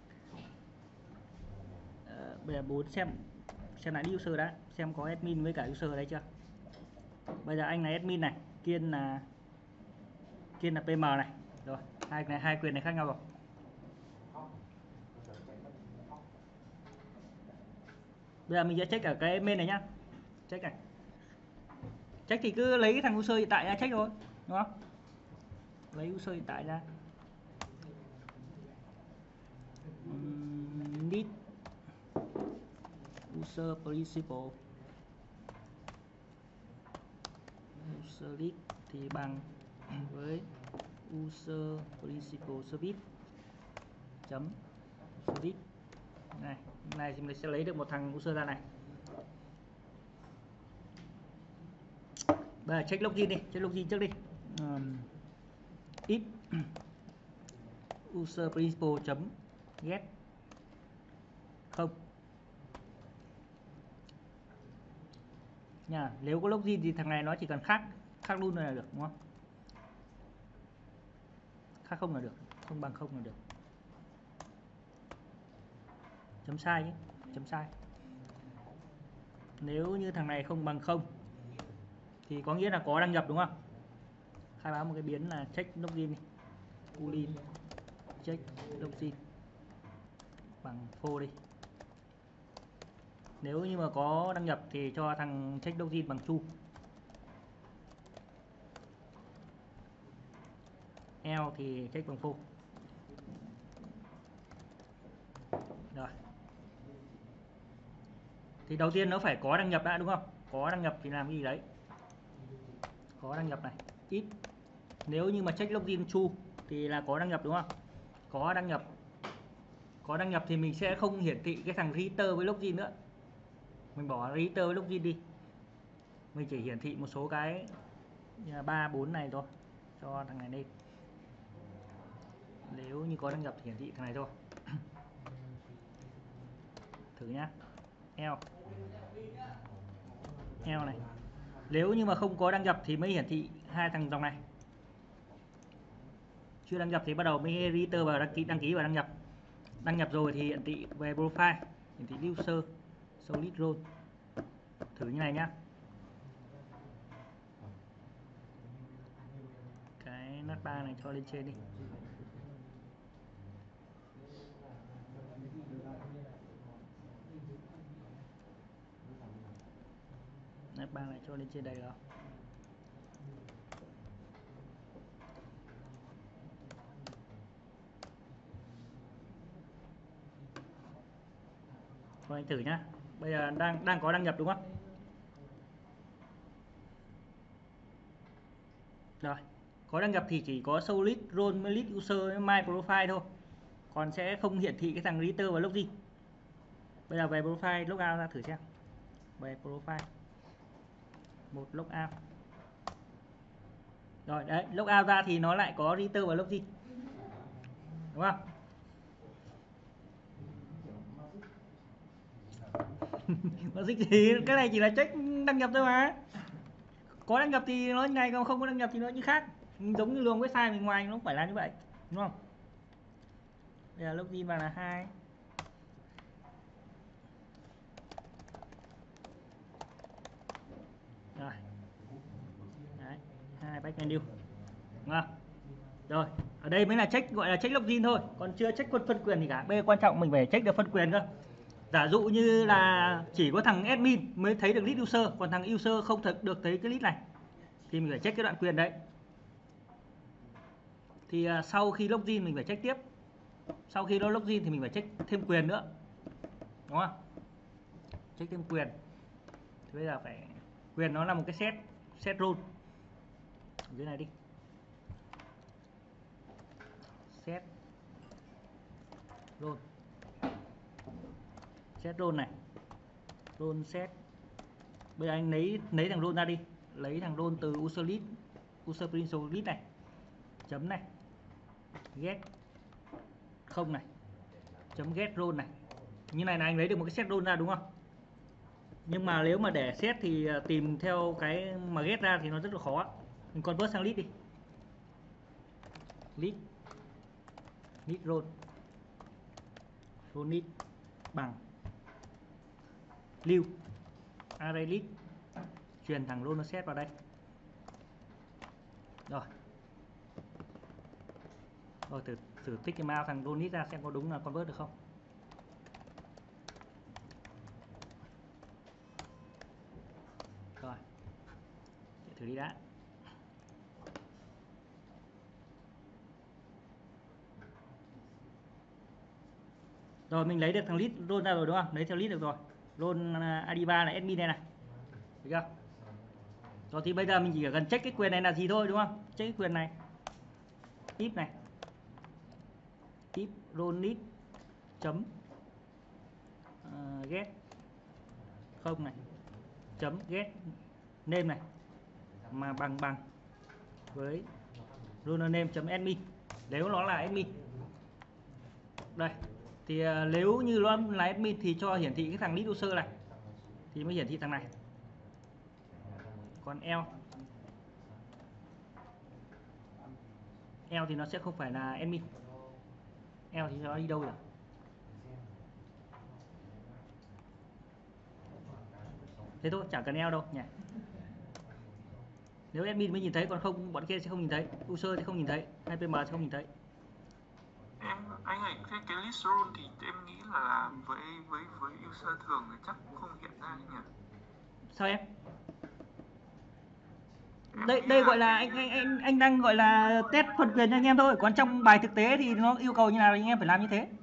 Bây giờ bố xem lại user đã, xem có admin với cả user ở đây chưa. Bây giờ anh là admin này, Kiên là PM này. Rồi hai quyền này khác nhau rồi. Bây giờ mình sẽ check ở cái main này nhá. Check này. Check thì cứ lấy cái thằng user hiện tại ra check thôi. đúng không? Lấy user hiện tại ra, list user principal, user list thì bằng với user principal service chấm service này thì mình sẽ lấy được một thằng user ra này. Bây giờ check login đi, check login trước đi. If user principal chấm get không nha. Nếu có login thì thằng này nó chỉ cần khác luôn là được, đúng không? Khác không là được, không bằng không là được. Chấm sai nhé, chấm sai. Nếu như thằng này không bằng không thì có nghĩa là có đăng nhập, đúng không? Khai báo một cái biến là check login đi, boolean check login bằng false đi. Nếu như mà có đăng nhập thì cho thằng check login bằng true. Else thì check bằng false. Rồi. Thì đầu tiên nó phải có đăng nhập đã, đúng không? Có đăng nhập thì làm cái gì đấy? Có đăng nhập này. If nếu như mà check login true thì là có đăng nhập, đúng không? Có đăng nhập. Có đăng nhập thì mình sẽ không hiển thị cái thằng register với login nữa. Mình bỏ register với login đi. Mình chỉ hiển thị một số cái 3, 4 này thôi. Cho thằng này lên. Nếu như có đăng nhập thì hiển thị thằng này thôi. Thử nhá. Else này. Nếu như mà không có đăng nhập thì mới hiển thị hai thằng dòng này. Chưa đăng nhập thì bắt đầu mới register và đăng ký và đăng nhập. Đăng nhập rồi thì hiển thị về profile, hiển thị user, solid role. Thử như này nhá. Cái nát 3 này cho lên trên đi. Nát 3 này cho lên trên đây rồi. Thôi anh thử nhá. Bây giờ đang có đăng nhập, đúng không? Rồi. Có đăng nhập thì chỉ có solid role với list user với my profile thôi. Còn sẽ không hiển thị cái thằng register và login. Bây giờ về profile logout ra thử xem. Về profile. Một logout. Rồi đấy, logout ra thì nó lại có register và login. Đúng không? Logic gì? Cái này chỉ là check đăng nhập thôi mà. Có đăng nhập thì nó như này, còn không có đăng nhập thì nó như khác. Giống như luồng website bên ngoài nó không phải là như vậy, đúng không? Bây giờ login vào là 2. Rồi. Đấy, 2 back menu. Đúng không? Rồi, ở đây mới là check, gọi là check login thôi, còn chưa check phân quyền gì cả. Bây giờ quan trọng mình phải check được phân quyền cơ. Giả dụ như là chỉ có thằng admin mới thấy được list user, còn thằng user không được thấy cái list này thì mình phải check cái đoạn quyền đấy. Thì sau khi login mình phải check tiếp. Sau khi nó login thì mình phải check thêm quyền nữa. Đúng không? Check thêm quyền. Thì bây giờ phải quyền nó là một cái set role. Ở dưới này đi. Set role. Set role này. Role set. Bây giờ anh lấy thằng role ra đi. Lấy thằng role từ user list, user principal list này. Chấm này. Get không này. Chấm get role này. Như này là anh lấy được một cái set role ra, đúng không? Nhưng mà nếu mà để set thì tìm theo cái mà get ra thì nó rất là khó. Mình convert sang list đi. List role. Role list bằng lưu array list, truyền thằng role set vào đây. Rồi thử tích cái mouse thằng role list ra xem có đúng là convert được không. Rồi, thử đi đã. Rồi mình lấy được thằng list role ra rồi đúng không? Lấy theo list được rồi. Role ID3 là admin đây này. Được chưa? Rồi thì bây giờ mình chỉ cần check cái quyền này là gì thôi đúng không? Check cái quyền này. If này. If role list chấm get không này chấm get name này mà bằng với role name chấm admin nếu nó là admin. Đây thì nếu như nó là admin thì cho hiển thị cái thằng lead user này thì mới hiển thị thằng này. Còn else thì nó sẽ không phải là admin. Else thì nó đi đâu rồi? Thế thôi, chẳng cần else đâu nhỉ. Nếu admin mới nhìn thấy, còn không bọn kia sẽ không nhìn thấy, user sẽ không nhìn thấy, hay PM sẽ không nhìn thấy. Anh ơi, cái list role thì em nghĩ là với user thường thì chắc cũng không hiện ra nhỉ. Sao em? Đây gọi là anh đang gọi là test phân quyền cho anh em thôi, còn trong bài thực tế thì nó yêu cầu như nào thì anh em phải làm như thế.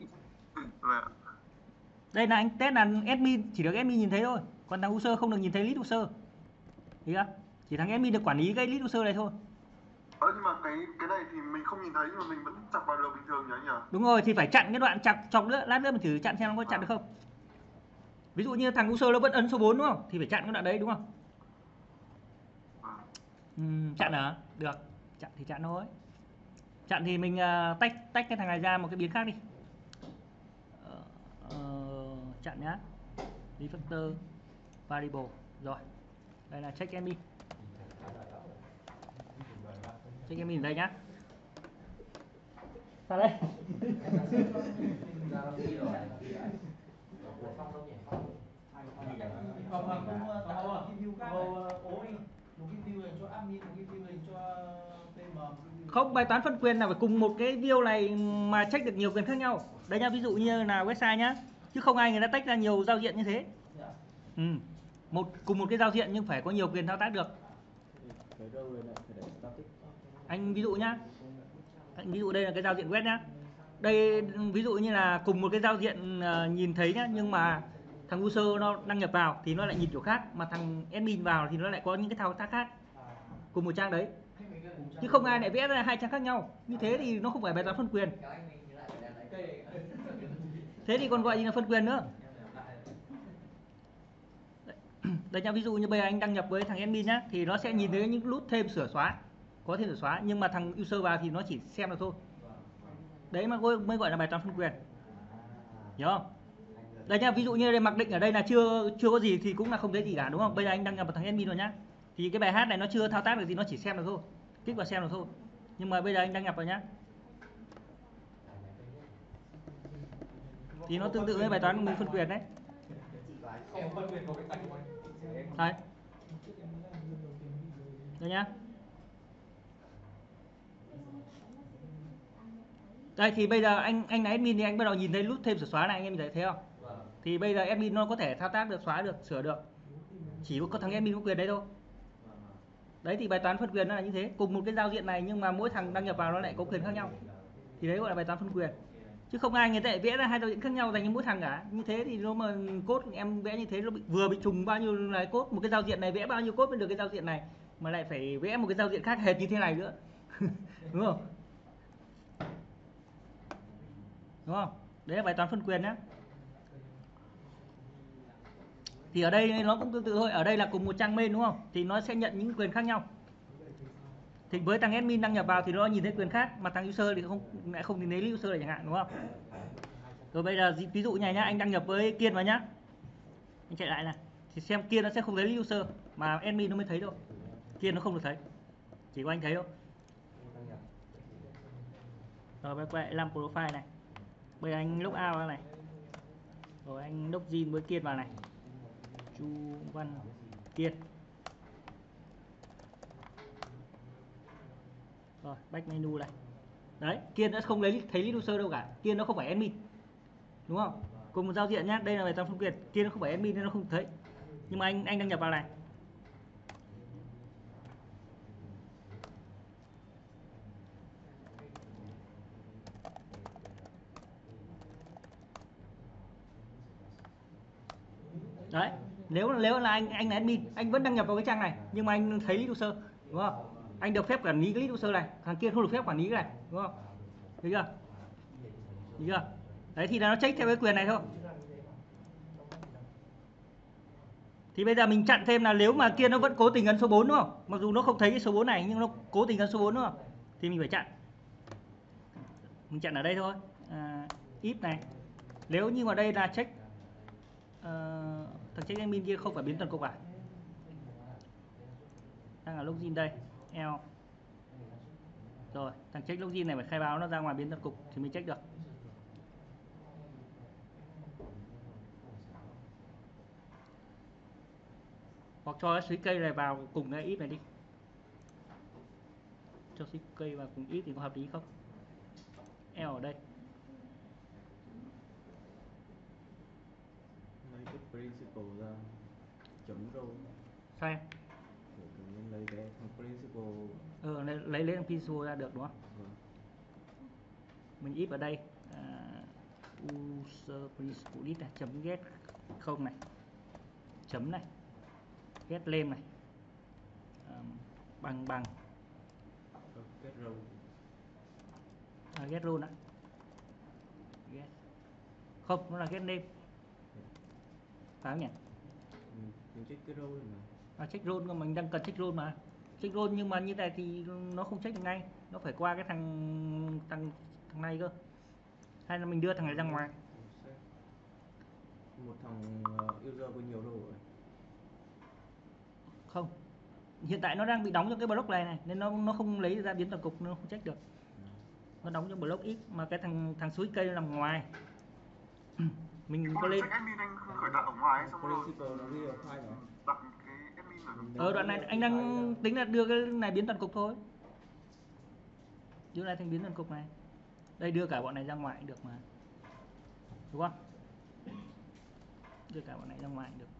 Đây là anh test là admin, chỉ được admin nhìn thấy thôi, còn thằng user không được nhìn thấy lead user. Thấy chưa? Chỉ thằng admin được quản lý cái lead user này thôi. Nhưng mà cái này thì mình không nhìn thấy nhưng mà mình vẫn chọc vào được bình thường nhỉ anh nhỉ? Đúng rồi, thì phải chặn cái đoạn chọc nữa, lát nữa mình thử chặn xem nó có chặn được không. Ví dụ như thằng user nó vẫn ấn số 4 đúng không? Thì phải chặn cái đoạn đấy đúng không? Chặn hả? Được. Chặn thì chặn thôi. Chặn thì mình tách cái thằng này ra một cái biến khác đi. Chặn nhá. Refactor variable. Rồi. Đây là check admin. Check admin đây nhá. Sao đây? Không, bài toán phân quyền là phải cùng một cái view này mà check được nhiều quyền khác nhau. Đấy nhá, ví dụ như là website nhá. Chứ không ai người ta tách ra nhiều giao diện như thế. Cùng một cái giao diện nhưng phải có nhiều quyền thao tác được. Anh ví dụ nhá. Ví dụ đây là cái giao diện web nhá. Đây ví dụ như là cùng một cái giao diện nhìn thấy nhá, nhưng mà thằng user nó đăng nhập vào thì nó lại nhìn kiểu khác, mà thằng admin vào thì nó lại có những cái thao tác khác. Cùng một trang đấy. Chứ không ai lại vẽ ra hai trang khác nhau. Như thế thì nó không phải bài toán phân quyền. Thế thì còn gọi gì là phân quyền nữa. Đây nhá, ví dụ như bây giờ anh đăng nhập với thằng admin nhá, thì nó sẽ nhìn thấy những nút thêm sửa xóa, có thêm sửa xóa, nhưng mà thằng user vào thì nó chỉ xem được thôi. Đấy mà mới gọi là bài toán phân quyền. Hiểu không? Đây nhá, ví dụ như đây mặc định ở đây là chưa có gì thì cũng là không thấy gì cả đúng không? Bây giờ anh đăng nhập vào thằng admin rồi nhá. Thì cái bài hát này nó chưa thao tác được gì, nó chỉ xem được thôi. Kích vào xem được thôi. Nhưng mà bây giờ anh đăng nhập vào nhá. Thì nó tương tự với bài toán của mình phân quyền đấy. Đây. Đây nhá. Đây thì bây giờ anh là admin thì anh bắt đầu nhìn thấy nút thêm sửa xóa này, anh em thấy không? Thì bây giờ admin nó có thể thao tác được, xóa được, sửa được. Chỉ có thằng admin có quyền đấy thôi. Đấy thì bài toán phân quyền nó là như thế, cùng một cái giao diện này nhưng mà mỗi thằng đăng nhập vào nó lại có quyền khác nhau. Thì đấy gọi là bài toán phân quyền. Chứ không ai người ta vẽ ra hai giao diện khác nhau dành cho mỗi thằng cả. Như thế thì nó mà code em vẽ như thế nó vừa bị trùng bao nhiêu là code, một cái giao diện này vẽ bao nhiêu code mới được cái giao diện này, mà lại phải vẽ một cái giao diện khác hệt như thế này nữa. Đúng không? Đúng không? Đấy là bài toán phân quyền nhá. Thì ở đây nó cũng tương tự thôi, ở đây là cùng một trang main đúng không? Thì nó sẽ nhận những quyền khác nhau. Thì với thằng admin đăng nhập vào thì nó nhìn thấy quyền khác, mà thằng user thì lại không nhìn thấy user này chẳng hạn đúng không? Rồi bây giờ ví dụ như này nhá, anh đăng nhập với Kiên vào nhá. Anh chạy lại này, thì xem Kiên nó sẽ không thấy user mà admin nó mới thấy thôi. Kiên nó không được thấy. Chỉ có anh thấy thôi. Rồi quay làm profile này. Bây giờ anh log out ra này. Rồi anh login với Kiên vào này. Chu Văn Kiên. Rồi, back menu này. Đấy, Kiên đã không thấy lead user đâu cả. Kiên nó không phải admin. Đúng không? Cùng một giao diện nhá, đây là bài toán phân quyền. Kiên nó không phải admin nên nó không thấy. Nhưng mà anh đăng nhập vào này. Đấy, nếu là anh là admin, anh vẫn đăng nhập vào cái trang này nhưng mà anh thấy lead user, đúng không? Anh được phép quản lý cái lead user này, thằng kia không được phép quản lý cái này, đúng không? Thấy chưa? Thấy chưa? Đấy thì nó check theo cái quyền này thôi. Thì bây giờ mình chặn thêm là nếu mà kia nó vẫn cố tình ấn số 4 đúng không? Mặc dù nó không thấy cái số 4 này nhưng nó cố tình ấn số 4 đúng không? Thì mình phải chặn. Mình chặn ở đây thôi. If này. Nếu như mà đây là check thằng check admin kia không phải biến toàn cục à? Đang là login đây. L. Rồi, thằng check login này phải khai báo nó ra ngoài biến toàn cục thì mình check được. Hoặc cho cái suý cây này vào cùng cái if này đi. Cho suý cây vào cùng if thì có hợp lý không? L ở đây. Lấy cái principal ra chấm role. Sao em? Lấy cái thằng principal. Lấy thằng principal ra được đúng không? Vâng. Mình if ở đây user principal list này chấm get không này, chấm này, get name này, bằng Get role. Get role đã. Get. Không, nó là get name. Phải không nhỉ? Mình check cái role mà. Check role mà mình đang cần check role mà. Check role nhưng mà như này thì nó không check được ngay, nó phải qua cái thằng này cơ. Hay là mình đưa thằng này ra ngoài. Một thằng user có nhiều role rồi. Không. Hiện tại nó đang bị đóng trong cái block này nên nó không lấy ra biến toàn cục, nó không check được. Nó đóng trong block X mà cái thằng suối cây nằm ngoài. Mình có lên admin anh khởi đặt ở ngoài xong rồi principal nó ghi ở file rồi. đặt cái admin ở đoạn này anh đang tính là đưa cái này biến toàn cục thôi. Đưa này thành biến toàn cục này. Đây đưa cả bọn này ra ngoài cũng được mà. Đúng không? Đưa cả bọn này ra ngoài cũng được.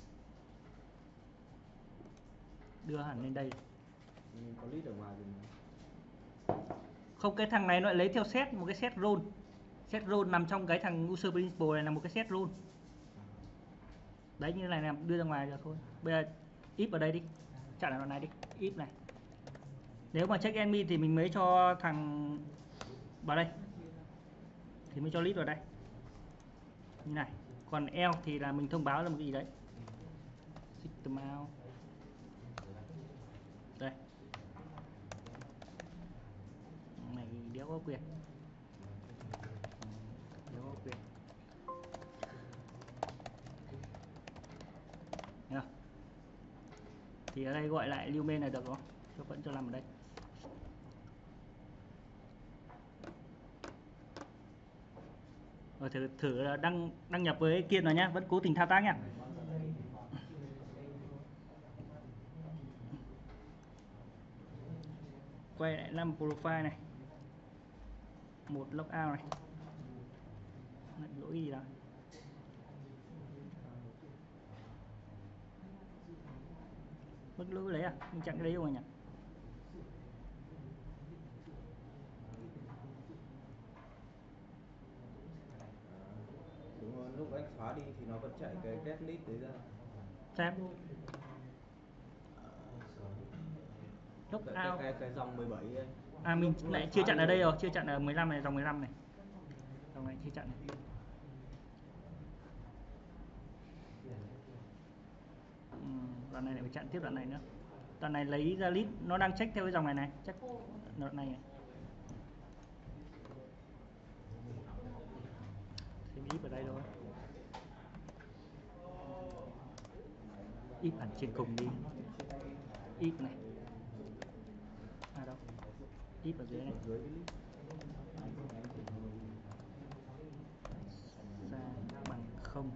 Đưa hẳn lên đây. Mình có list ở ngoài rồi mà. Không, cái thằng này nó lại lấy theo set, một cái set role. Set role nằm trong cái thằng user principal này là một cái set role. Đấy, như thế này là đưa ra ngoài được thôi. Bây giờ if ở đây đi, chặn ở đoạn này đi, if này. Nếu mà check admin thì mình mới cho thằng vào đây, thì mới cho list vào đây như này. Còn L thì là mình thông báo là một cái gì đấy. System out. Đây. Này đéo có quyền. Đéo có quyền. Được. Thì ở đây gọi lại lưu main là được đúng không? Vẫn cho làm ở đây. Rồi thử đăng nhập với Kiên rồi nhá, vẫn cố tình thao tác nhá. Quay lại 5 profile này. Một logout này. Lỗi gì đó. Mất lỗi đấy à? Mình chặn cái đấy rồi nhỉ? Đúng rồi, lúc anh xóa đi thì nó vẫn chạy cái get list đấy ra. Xem. Logout. Cái dòng 17 ấy. Mình lại chưa chặn ở đây rồi, chưa chặn ở 15 này, dòng 15 này. Dòng này chưa chặn này. Đoạn này lại phải chặn tiếp đoạn này nữa. Đoạn này lấy ra list, nó đang check theo cái dòng này này, check đoạn này này. Thêm if ở đây thôi. If hẳn trên cùng đi. If này. Đâu? If ở dưới này. Ra bằng 0.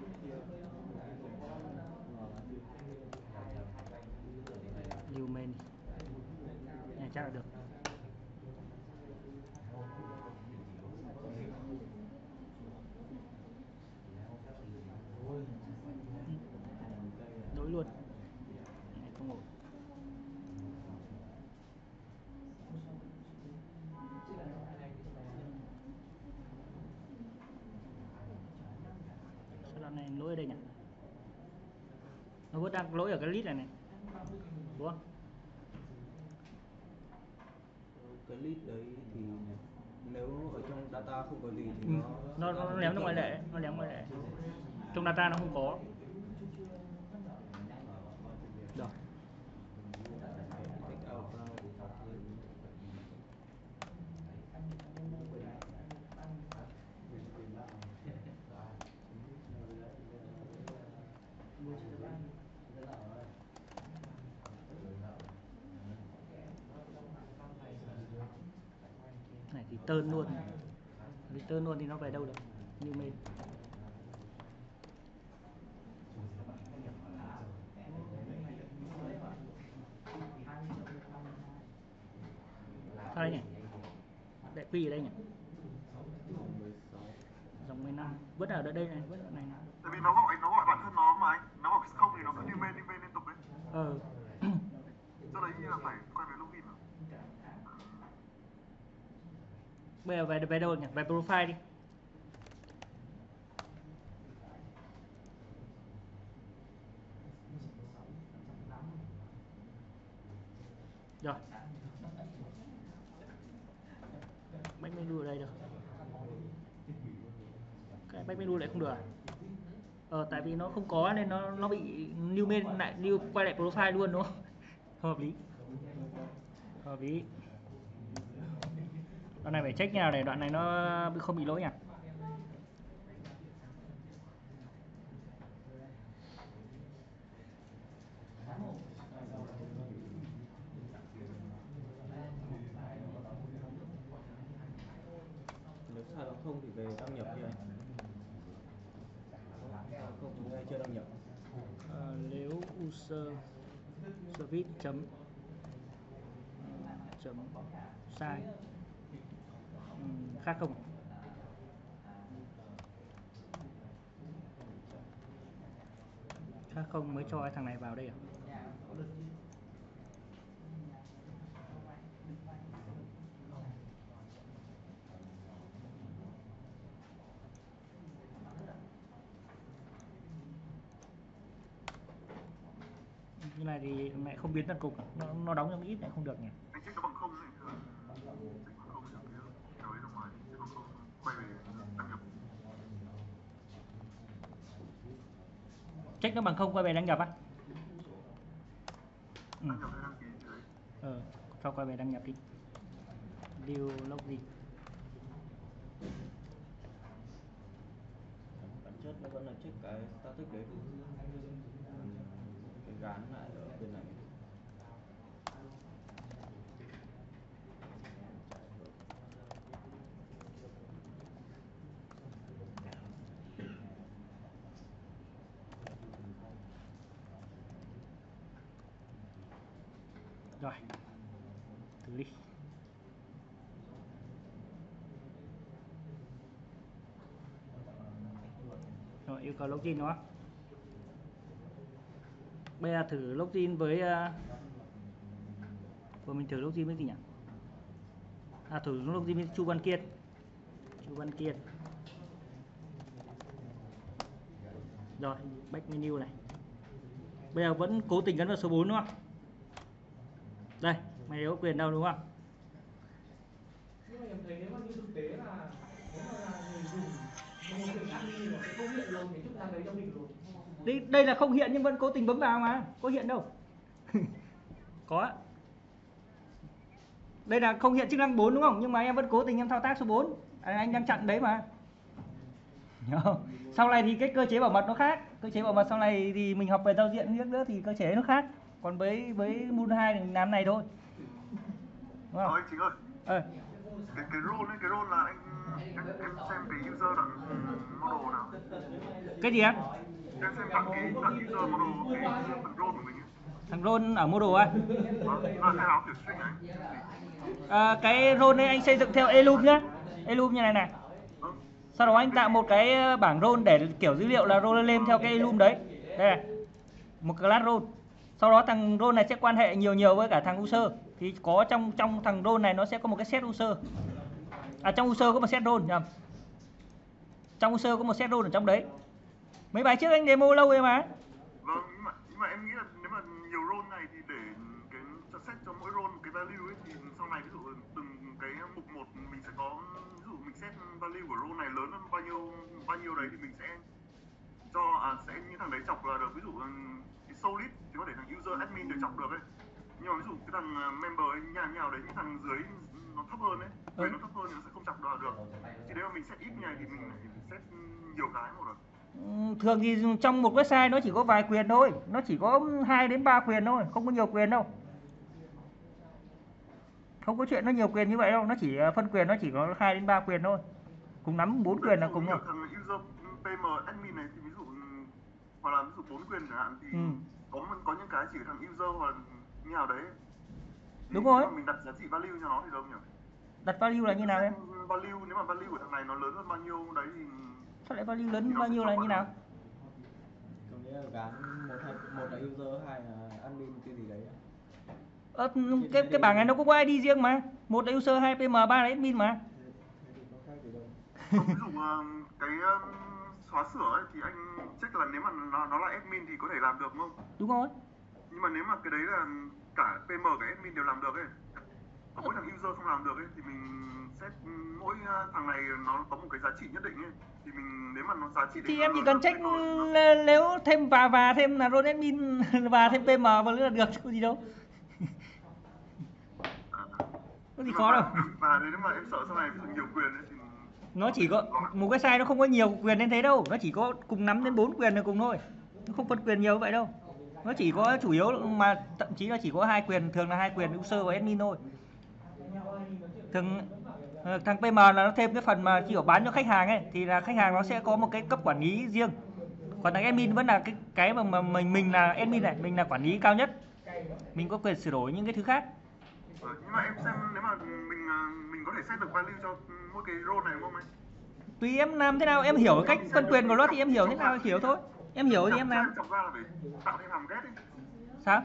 New main. Này chắc là được. Đối luôn. Này không ổn. Sao đoạn này lỗi ở đây nhỉ? Nó vẫn đang lỗi ở cái list này này, đúng không? Cái list đấy thì nếu ở trong data không có gì thì nó ném ra ngoại lệ, nó ném ngoại lệ. Trong data nó không có. Rồi. Này thì tơn luôn. Vì tơn luôn thì nó về đâu được? Như main. Sao đây nhỉ? Đại quy ở đây nhỉ? Dòng 15 vẫn ở đây này, vẫn ở này. Tại vì nó gọi bản thân nó mà anh, nó gọi không thì nó cứ new main liên tục đấy. Do đấy là phải quay về login rồi. Bây giờ về đâu nhỉ? Về profile đi. Rồi. Back menu ở đây được. Cái back menu lại không được à? Tại vì nó không có nên nó bị new main lại new quay lại profile luôn đúng không? Hợp lý. Hợp lý. Đoạn này phải check nào để đoạn này nó không bị lỗi nhỉ? Nếu sai bằng không thì về đăng nhập đi anh. Không chúng ta chưa đăng nhập. Nếu user service chấm sai khác không? Khác không mới cho cái thằng này vào đây à? Như này thì mẹ không biến tận cục, nó đóng trong ít lại không được nhỉ? Anh check nó bằng không đấy. Check bằng không được cái ấy ra ngoài, check bằng không quay về đăng nhập. Check nó bằng không quay về đăng nhập á? Đăng nhập hay đăng ký đấy. Cho quay về đăng nhập đi. Lưu login. Bản chất nó vẫn là check cái status đấy. Cái gán lại ở bên này. Rồi. Thử đi. Rồi yêu cầu login đúng không? Bây giờ thử login với vừa mình thử login với gì nhỉ? Thử login với Chu Văn Kiên. Chu Văn Kiên. Rồi, back menu này. Bây giờ vẫn cố tình gắn vào số 4 đúng không? Đây, mày có quyền đâu đúng không? Nhưng mà em thấy nếu mà như thực tế là nếu mà là người dùng một quyền admin mà không hiện luôn thì chúng ta lấy cho mình rồi. Đây là không hiện nhưng vẫn cố tình bấm vào mà, có hiện đâu. Có. Đây là không hiện chức năng 4 đúng không? Nhưng mà em vẫn cố tình em thao tác số 4. Anh đang chặn đấy mà. Hiểu không? Sau này thì cái cơ chế bảo mật nó khác. Cơ chế bảo mật sau này thì mình học về giao diện nữa thì cơ chế nó khác. Còn với Moon 2 thì mình làm này thôi. Đúng không? Chính ơi. Cái role là em xem cái user đoạn model nào. Cái gì em? Em xem đoạn user model cái phần role của mình ấy. Thằng role ở model á? Là cái áo kiểu string này. Cái role này anh xây dựng theo Elum nhá. Elum như này này. Sau đó anh tạo một cái bảng role để kiểu dữ liệu là role name theo cái Elum đấy. Đây này. Một class role. Sau đó thằng role này sẽ quan hệ nhiều với cả thằng user. Thì có trong thằng role này nó sẽ có một cái set user. Trong user có một set role nhầm. Trong user có một set role ở trong đấy. Mấy bài trước anh demo lâu rồi mà. Vâng, Nhưng mà em nghĩ là nếu mà nhiều role này thì để cái set cho mỗi role một cái value ấy, thì sau này ví dụ từng cái mục một mình sẽ có, ví dụ mình set value của role này lớn hơn bao nhiêu đấy thì mình sẽ sẽ những thằng đấy chọc là được. Ví dụ cái show list thì có thể thằng user admin được chọc được ấy, nhưng mà ví dụ cái thằng member ấy nhào đấy, những thằng dưới nó thấp hơn ấy, quyền nó thấp hơn thì nó sẽ không chọc được. Thì nếu mà mình set ít như này thì mình set nhiều cái một rồi. Thường thì trong một website nó chỉ có vài quyền thôi, nó chỉ có 2 đến 3 quyền thôi, không có nhiều quyền đâu. Không có chuyện nó nhiều quyền như vậy đâu, nó chỉ phân quyền nó chỉ có 2 đến 3 quyền thôi. Cùng nắm 4 quyền là cùng rồi. Thằng user PM admin này thì ví dụ hoặc là ví dụ 4 quyền chẳng hạn thì có những cái chỉ thằng user hoặc như nào đấy. Đúng rồi. Mình đặt giá trị value cho nó thì đâu nhỉ? Đặt value là như nào em? Value, nếu mà value của thằng này nó lớn hơn bao nhiêu đấy thì sao lại value lớn bao nhiêu là như nào? Có nghĩa là gán một là user, hai là admin cái gì đấy. Cái bảng này nó cũng có ID riêng mà. Một là user, 2 PM, 3 là admin mà. Ví dụ cái xóa sửa ấy, thì anh check là nếu mà nó là admin thì có thể làm được không? Đúng rồi. Nhưng mà nếu mà cái đấy là cả PM cả admin đều làm được ấy, mỗi thằng user không làm được ấy, thì mình set mỗi thằng này nó có một cái giá trị nhất định ấy, thì mình nếu mà nó giá trị thì em chỉ cần check nếu thêm và thêm là role admin và thêm PM vào nữa là được chứ gì đâu. Có gì khó đâu. Và nếu mà em sợ sau này ví dụ nhiều quyền ấy, thì nó chỉ có một cái website nó không có nhiều quyền đến thế đâu, nó chỉ có cùng 5 đến 4 quyền là cùng thôi, nó không phân quyền nhiều vậy đâu. Nó chỉ có chủ yếu mà thậm chí là chỉ có 2 quyền, thường là 2 quyền user và admin thôi. Thường thằng PM là nó thêm cái phần mà chỉ bán cho khách hàng ấy, thì là khách hàng nó sẽ có một cái cấp quản lý riêng. Còn thằng admin vẫn là cái mà mình là admin này, mình là quản lý cao nhất, mình có quyền sửa đổi những cái thứ khác. Nhưng mà em xem nếu mà mình có thể set được value cho mỗi cái role này không anh? Tùy em làm thế nào, em hiểu cách phân quyền của nó thì em hiểu thế nào hiểu thôi. Em hiểu thì em làm. Chọc ra là phải tạo thêm hàm get ấy. Sao?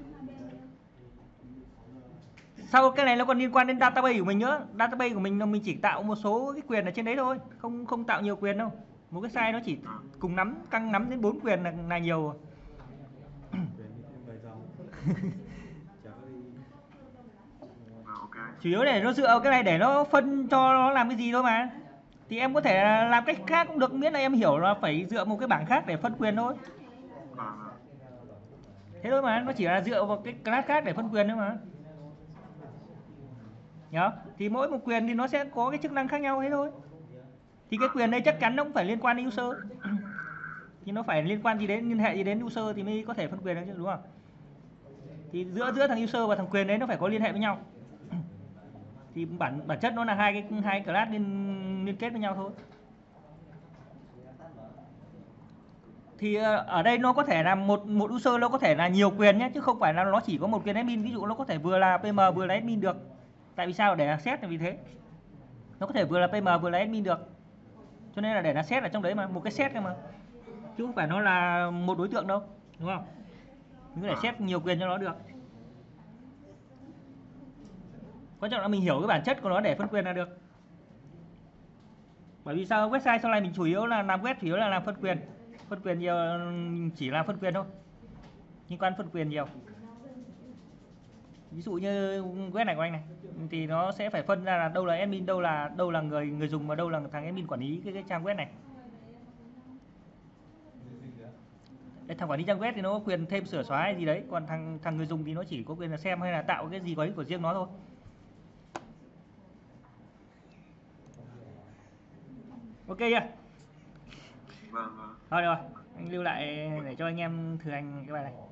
Sau cái này nó còn liên quan đến database của mình nữa. Database của mình chỉ tạo một số cái quyền ở trên đấy thôi, không tạo nhiều quyền đâu. Một cái site nó chỉ cùng căng nắm đến 4 quyền là nhiều. Chủ yếu để nó dựa vào cái này để nó phân cho nó làm cái gì thôi mà. Thì em có thể làm cách khác cũng được, miễn là em hiểu là phải dựa một cái bảng khác để phân quyền thôi. Thế thôi mà, nó chỉ là dựa vào cái class khác để phân quyền thôi mà. Nhớ? Thì mỗi một quyền thì nó sẽ có cái chức năng khác nhau thế thôi. Thì cái quyền đây chắc chắn nó cũng phải liên quan đến user. Thì nó phải liên quan gì đến, liên hệ gì đến user thì mới có thể phân quyền được chứ, đúng không? Thì giữa thằng user và thằng quyền đấy nó phải có liên hệ với nhau. Thì bản chất nó là hai class liên kết với nhau thôi. Thì ở đây nó có thể là một user nó có thể là nhiều quyền nhé, chứ không phải là nó chỉ có một quyền admin. Ví dụ nó có thể vừa là PM vừa là admin được. Tại vì sao? Để là set là vì thế. Nó có thể vừa là PM vừa là admin được. Cho nên là để là set ở trong đấy mà, một cái set thôi mà. Chứ không phải nó là một đối tượng đâu, đúng không? Mình có thể set nhiều quyền cho nó được. Quan trọng là mình hiểu cái bản chất của nó để phân quyền là được. Bởi vì sao? Website sau này mình chủ yếu là làm web, chủ yếu là làm phân quyền. Phân quyền nhiều, chỉ là phân quyền thôi. Liên quan phân quyền nhiều. Ví dụ như web này của anh này thì nó sẽ phải phân ra là đâu là admin, đâu là người dùng và đâu là thằng admin quản lý cái trang web này. Đây, thằng quản lý trang web thì nó có quyền thêm sửa xóa hay gì đấy, còn thằng người dùng thì nó chỉ có quyền là xem hay là tạo cái gì đấy của riêng nó thôi. Ok chưa? Vâng. Thôi rồi, anh lưu lại để cho anh em thử hành cái bài này.